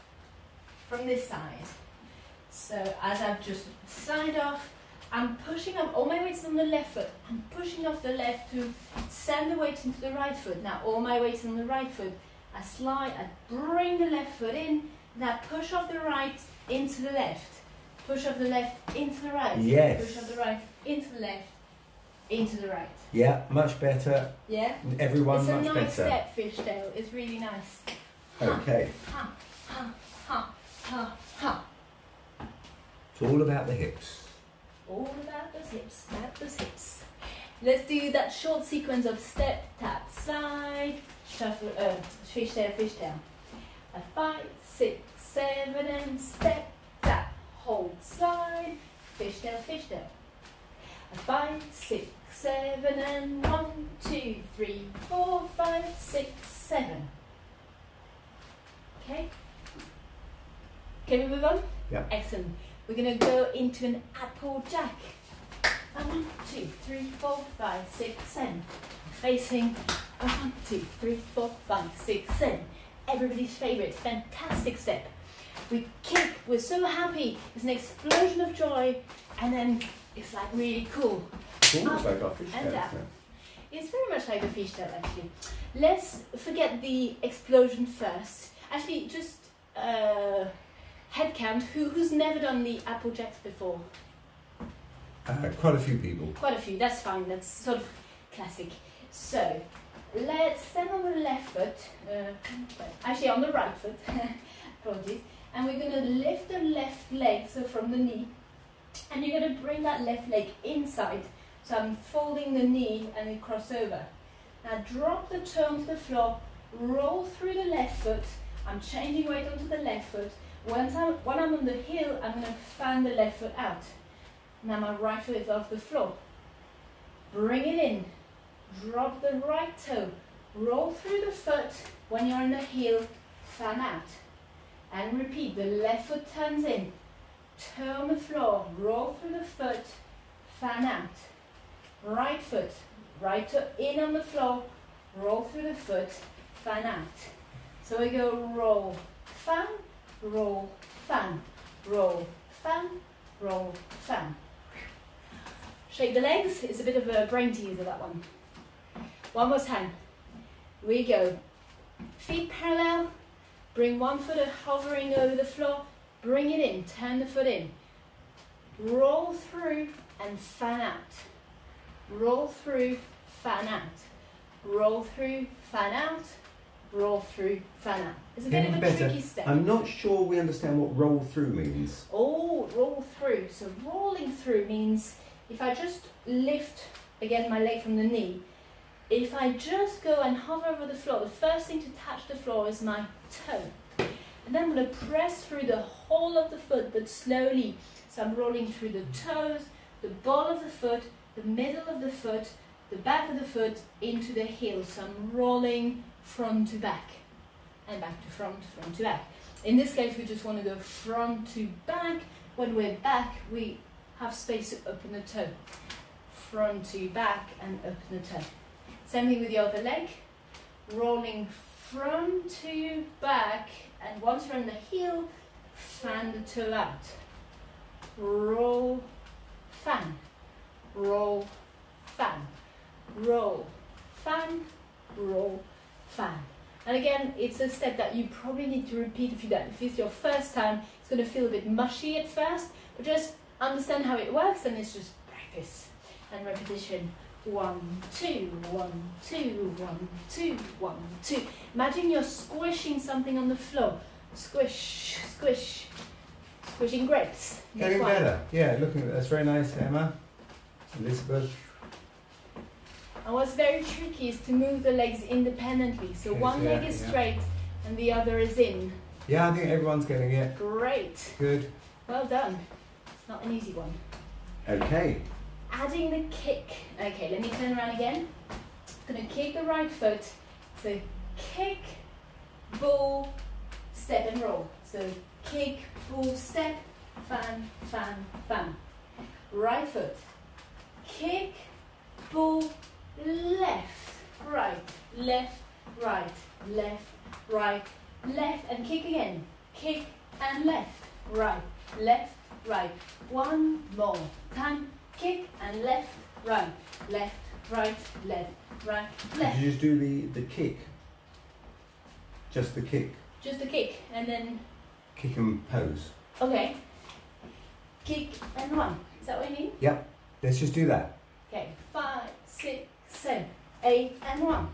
From this side. So as I've just slide off, I'm pushing up, all my weight's on the left foot. I'm pushing off the left to send the weight into the right foot. Now all my weight's on the right foot. I slide, I bring the left foot in, now push off the right into the left. Push off the left into the right. Yes. Push off the right into the left, into the right. Yeah, much better. Yeah? Everyone It's a much nice better. step, fishtail. It's really nice. Okay. Ha, ha, ha, ha, ha. It's all about the hips. All about those hips, about those hips. Let's do that short sequence of step, tap, slide, shuffle, uh, fishtail, fishtail. A five, six, seven, and step, tap, hold, slide, fishtail, fishtail. A five, six, seven, and one, two, three, four, five, six, seven. Okay. Can we move on? Yeah. Excellent. We're going to go into an apple jack. One, two, three, four, five, six, seven. Facing a one, two, three, four, five, six, seven. Everybody's favorite, fantastic step. We kick, we're so happy. It's an explosion of joy, and then it's like really cool. It's almost Up like our fishtail, and down. isn't it? It's very much like a fishtail, actually. Let's forget the explosion first. Actually, just uh, head count. Who, who's never done the apple jacks before? Uh, quite a few people. Quite a few. That's fine. That's sort of classic. So let's stand on the left foot, uh, actually on the right foot, apologies, and we're going to lift the left leg, so from the knee, and you're going to bring that left leg inside, so I'm folding the knee and then cross over. Now drop the toe onto the floor, roll through the left foot, I'm changing weight onto the left foot. Once I'm, when I'm on the heel, I'm going to fan the left foot out. Now my right foot is off the floor. Bring it in, drop the right toe, roll through the foot. When you're on the heel, fan out. And repeat, the left foot turns in, toe on the floor, roll through the foot, fan out. Right foot, right toe in on the floor, roll through the foot, fan out. So we go roll, fan, roll, fan, roll, fan, roll, fan. Shake the legs, it's a bit of a brain teaser, that one. One more time. We go. Feet parallel, bring one foot hovering over the floor, bring it in, turn the foot in. Roll through and fan out. Roll through, fan out. Roll through, fan out. Roll through, fan out. It's a bit of a better. tricky step. I'm not sure we understand what roll through means. Oh, roll through. So rolling through means if I just lift, again, my leg from the knee, if I just go and hover over the floor, the first thing to touch the floor is my toe. And then I'm going to press through the whole of the foot, but slowly. So I'm rolling through the toes, the ball of the foot, the middle of the foot, the back of the foot, into the heel. So I'm rolling front to back, and back to front, front to back. In this case, we just want to go front to back. When we're back, we have space to open the toe. Front to back and open the toe. Same thing with the other leg. Rolling front to back, and once you're on the heel, fan the toe out. Roll, fan, roll, fan, roll, fan, roll, fan. And again, it's a step that you probably need to repeat if you don't. If it's your first time, it's going to feel a bit mushy at first, but just understand how it works, and it's just practice and repetition. One, two, one, two, one, two, one, two. Imagine you're squishing something on the floor. Squish, squish, squishing grapes. Getting Next one. better. Yeah, looking at that's very nice, Emma. Elizabeth. And what's very tricky is to move the legs independently. So Okay, one so leg yeah, is yeah. straight and the other is in. Yeah, I think everyone's getting it. Great. Good. Well done. It's not an easy one. Okay. Adding the kick. Okay, let me turn around again. I'm going to kick the right foot. So kick, ball, step and roll. So kick, ball, step, fan, fan, fan. Right foot. Kick, ball, left, right, left, right, left, right, left, and kick again. Kick and left, right, left, right. One more time. Kick and left, right, left, right, left, right, left. Did you just do the, the kick? Just the kick. Just a kick, and then, Kick and pose. okay. Kick and one. Is that what you mean? Yep. Let's just do that. Okay, five, six, seven, eight, and one.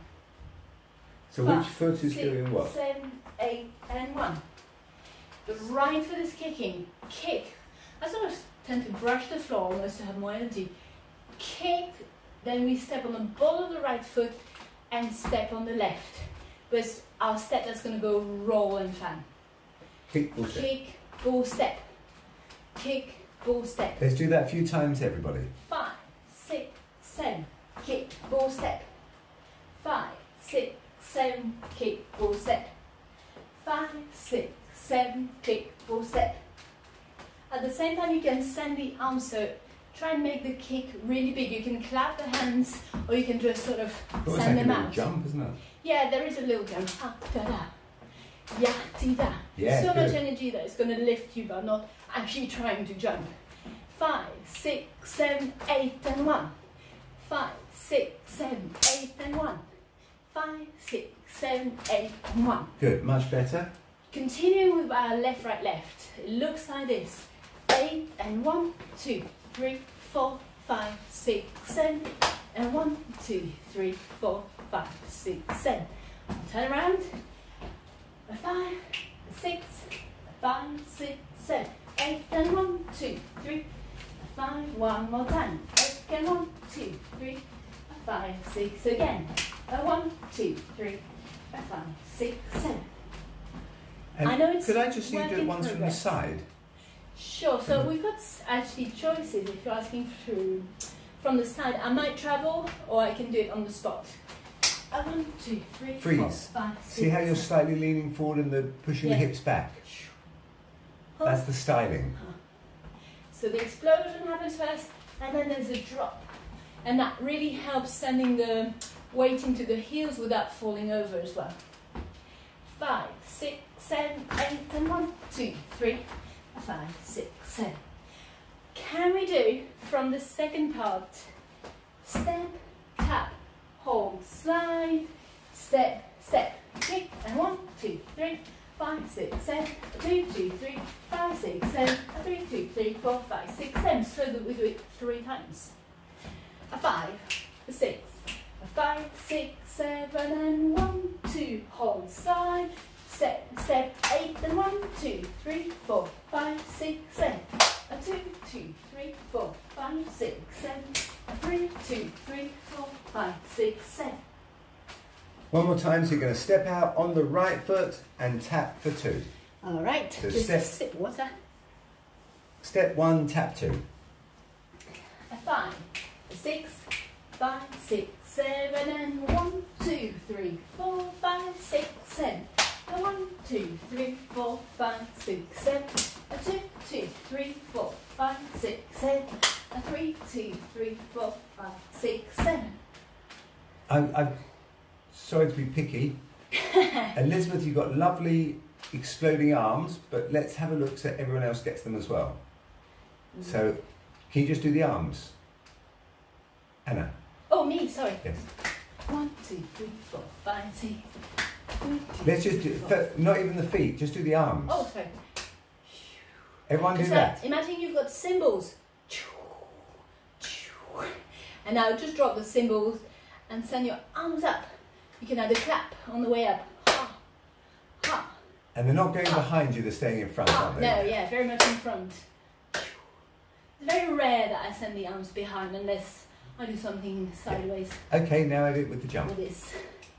So Five, which foot is six, doing what? Seven, eight, and one. The right foot is kicking. Kick. I sort of tend to brush the floor almost to have more energy. Kick, then we step on the ball of the right foot and step on the left. With our step that's going to go roll and fan. Kick, ball, step. Kick, ball, step. Kick, ball, step. Let's do that a few times, everybody. Five, six, seven, kick, ball, step. Five, six, seven, kick, ball, step. Five, six, seven, kick, ball, step. At the same time, you can send the arms, so try and make the kick really big. You can clap the hands, or you can just sort of Almost send like a them little out. jump, isn't it? Yeah, there is a little jump. Up, da, da. Yeah, ti, da. Yeah, so good. much energy that it's going to lift you, but not actually trying to jump. Five, six, seven, eight, and one. Five, six, seven, eight, and one. Five, six, seven, eight, and one. Good, much better. Continuing with our left, right, left. It looks like this. Eight and one, two, three, four, five, six, seven, and one, two, three, four, five, six, seven. Turn around. A five, a six, a five, six, seven, eight, and one, two, three, a five. One more time. Eight, and one, two, three, a five, six again. A one, two, three, a five, six, seven. And I know it's could I just see you work do it in once from the progress. side? Sure, so we've got s- actually choices if you're asking through from the side. I might travel or I can do it on the spot. A one, two, three, four, Freeze. five, six, See how you're seven. slightly leaning forward and the pushing Yeah. the hips back? Hold. That's the styling. So the explosion happens first and then there's a drop. And that really helps sending the weight into the heels without falling over as well. Five, six, seven, eight, and one, two, three, five, six, seven. Can we do from the second part? Step, tap, hold, slide, step, step, kick, and one, two, three, five, six, seven, two, two, three, five, six, seven, three, two, three, four, five, six, seven, so that we do it three times. A five, a six, a five, six, seven, and one, two, hold, slide, step, step, eight, and one, two, three, four, five, six, seven, a two, two, three, four, five, six, seven, a three, two, three, four, five, six, seven. One more time, so you're going to step out on the right foot and tap for two. All right, So just step- sip water. Step one, tap two. A five, a six, five, six, seven, and one, two, three, four, five, six, seven. A one, two, three, four, five, six, seven. A two, two, three, four, five, six, seven. A three, two, three, four, five, six, seven. I'm, I'm sorry to be picky. Elizabeth, you've got lovely exploding arms, but let's have a look so everyone else gets them as well. So, can you just do the arms? Anna? Oh, me, sorry. Yes. One, two, three, four, five, six. One, two, Let's just do, four. f- not even the feet, just do the arms. Oh, sorry. Everyone do So that. imagine you've got cymbals. And now just drop the cymbals and send your arms up. You can add a clap on the way up. Ha, ha, And they're not going behind you, they're staying in front, ha. aren't they? No, yeah, very much in front. It's very rare that I send the arms behind unless I do something sideways Okay, now I do it with the jump. with this.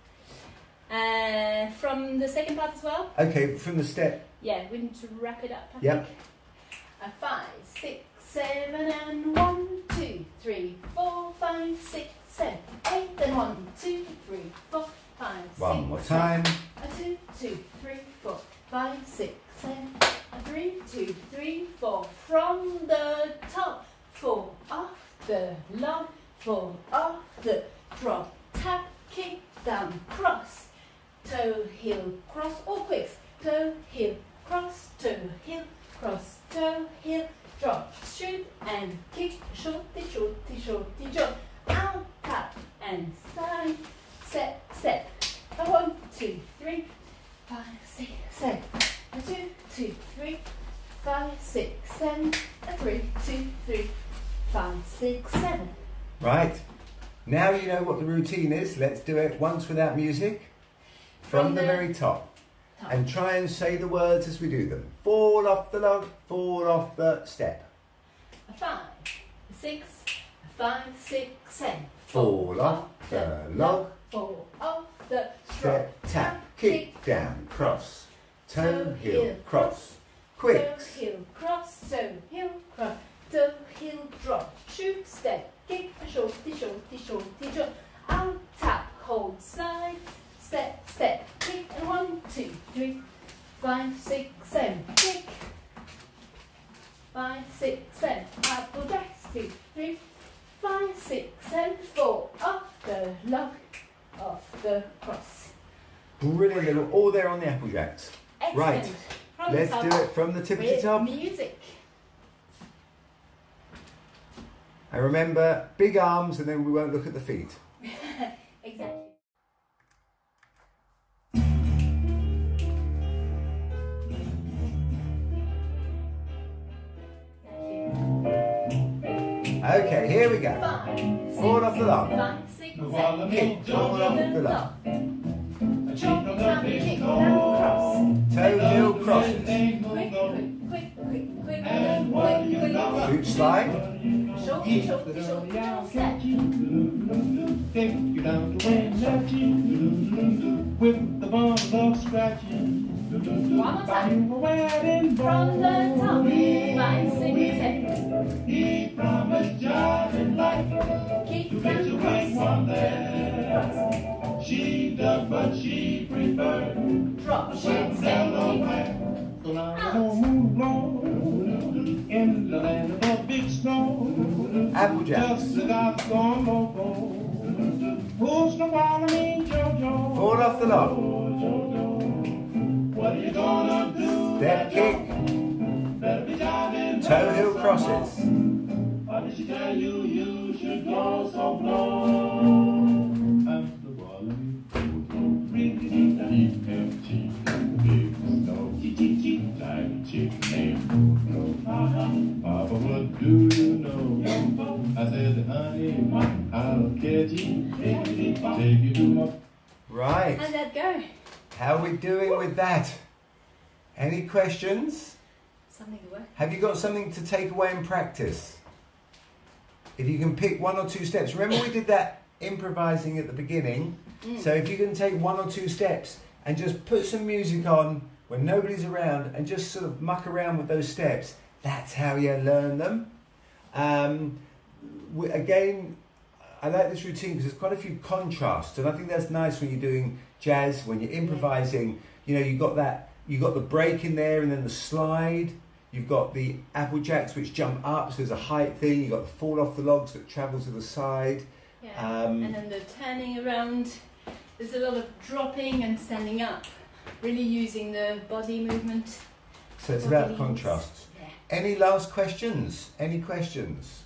Uh, from the second part as well? Okay, from the step. Yeah, we need to wrap it up, I Yep. think. A five, six, seven, and one, two, three, four, five, six, seven, eight, and one, two, three, four, five, One six, more seven. time. A two, two, three, four, five, six, seven. A three, two, three, four. From the top, four off the log, four off the drop, tap, kick, down, cross, toe, heel, cross, all quicks, toe, heel, cross, toe, heel, cross, toe, heel, drop, shoot, and kick, shorty, shorty, shorty, jump, out, tap, and slide, step, step, a one, two, three, five, six, seven, a two, two, three, five, six, seven, a three, two, three, five, six, seven. Right. Now you know what the routine is. Let's do it once without music. From, From the, the very top. top. And try and say the words as we do them. Fall off the log, fall off the step. A five, a six, a five, six, seven. Fall off the log, fall off the step, tap, kick, down, cross. Toe, heel, cross. toe, Quicks. heel, cross, toe, heel, cross, toe, heel, drop, shoot, step, kick, shorty, shorty, shorty, jump, out, tap, hold, slide, step, step, kick, and one, two, three, five, six, seven, kick, five, six, seven, apple jacks, two, three, five, six, seven, four, off the log, off the cross. Brilliant. They were all there on the Applejacks. Excellent. Right. From the Let's top do it from the tippity with top. music. And remember, big arms and then we won't look at the feet. Exactly. Okay, here we go. Five, six, Fall off the log. five, six, set, kick, fall fall off off the the log. A cheek Jump, from the tap, big kick, snow. and cross. Toe heel crosses. Quick, quick, quick, quick, quick, And what quick, you quick, know? quick. Shoot slide. Shorty, shorty, shorty, don't step. Take you down to Wenatchee with the ball of scratching. One more time. From From the top, five, six, seven. He promised job in life. Kick To get and your cross. wing one there. Cross. She dug, but she preferred. Drop, shoot, Down step, low kick. back. So now we're gonna move along in the land of the big snow. Applejack. Just as I've gone loco. Who's the one me, Jojo? Fall off the log. What are you gonna do? Step kick. Better be diving. Toe heel crosses. Why did she tell you you should go so low? I'm the one T F G, big snow. T T T, like chicken named Papa, what do you know? I said, honey, I'll catch you, take you to my. Right. How'd that go? How are we doing with that? Any questions? Something to work. Have you got something to take away and practice? If you can pick one or two steps. Remember we did that improvising at the beginning? Mm. So if you can take one or two steps and just put some music on when nobody's around and just sort of muck around with those steps, that's how you learn them. Um, we, again, I like this routine because there's quite a few contrasts, and I think that's nice when you're doing jazz, when you're improvising. You know, you got that, you got the break in there, and then the slide. You've got the Applejacks which jump up, so there's a height thing. You've got the fall off the logs that travel to the side. Yeah. Um, and then the turning around. There's a lot of dropping and standing up. Really using the body movement. So it's Body about leads. contrasts. Yeah. Any last questions? Any questions?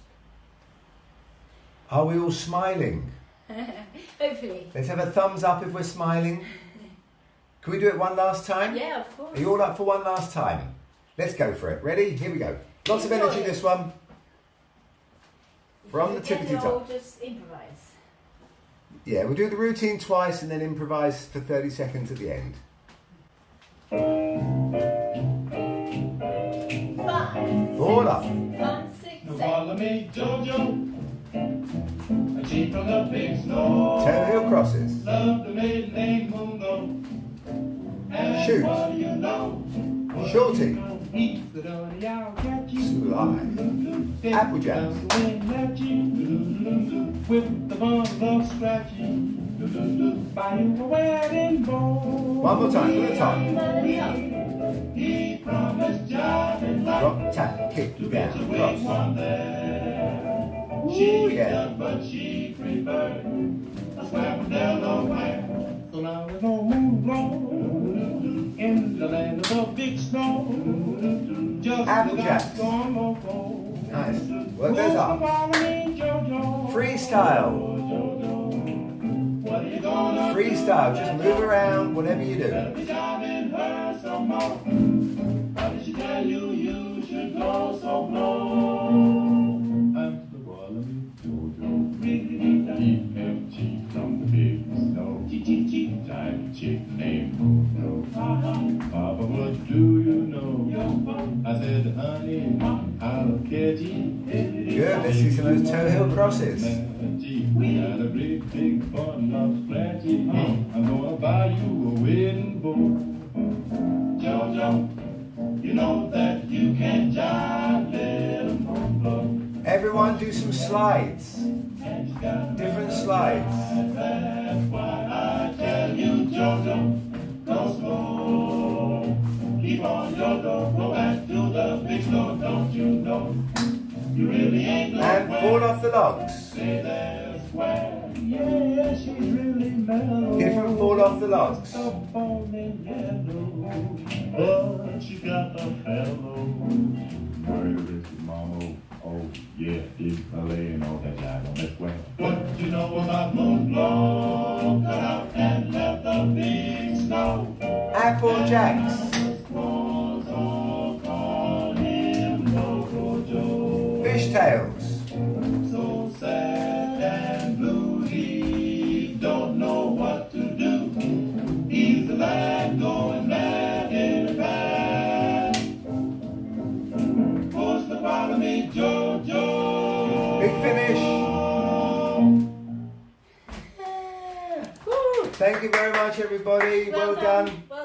Are we all smiling? Hopefully. Let's have a thumbs up if we're smiling. Can we do it one last time? Yeah, of course. Are you all up for one last time? Let's go for it. Ready? Here we go. Lots of Enjoy energy it. this one. From the Again, tippity they're all top. just improvise. Yeah, we'll do the routine twice and then improvise for thirty seconds at the end. Five. All up. Five, six, No seven. follow me, Jojo. A cheek from the big snow. Toe heel crosses. Love the maiden named Mundo. And Shoot. what do you know? Shorty. He's the dirty I'll catch you. Slide. Applejacks. With the bundle of scratching. Buy you a wedding bow. One more time, for the top. He promised job in life. Drop, tap, kick, To get down, away cross. one there. Ooh, She yeah. dug, but she preferred a swam where. So now we're gonna move along in the land of the big snow. Just Applejacks. as I've gone loco. Nice. Work those up. Freestyle. What are you gonna Freestyle. Just move around, whatever you do. be diving her some more? Why did she tell you you should go so low? I'm the Wallaby Jojo. T F G from the big snow. T T T, time chick named Mundo. Papa, what do you know? I said, honey, I'll catch you. Good, let's see some of those toe heel crosses. We got a great big fun of scratching. I'm gonna buy you a wedding bow. Jojo, you know that you can jive little Mundo. Everyone do some slides. Different slides. That's why I tell you, Jojo, go slow. Keep on your door, go back to the big store, don't you know? You really ain't no And fall off the logs. Say that's where, yeah, she's really mellow. Different fall off the logs. So falling yellow, but she got a fellow. Where is your mama? Oh, yeah, he's laying all that jive on that way. What you know about Moonblow? Cut out and left the big snow. Applejacks. So call him Loco Joe. Fishtails. So sad and blue he Thank you very much, everybody. Well, Well done. done. Well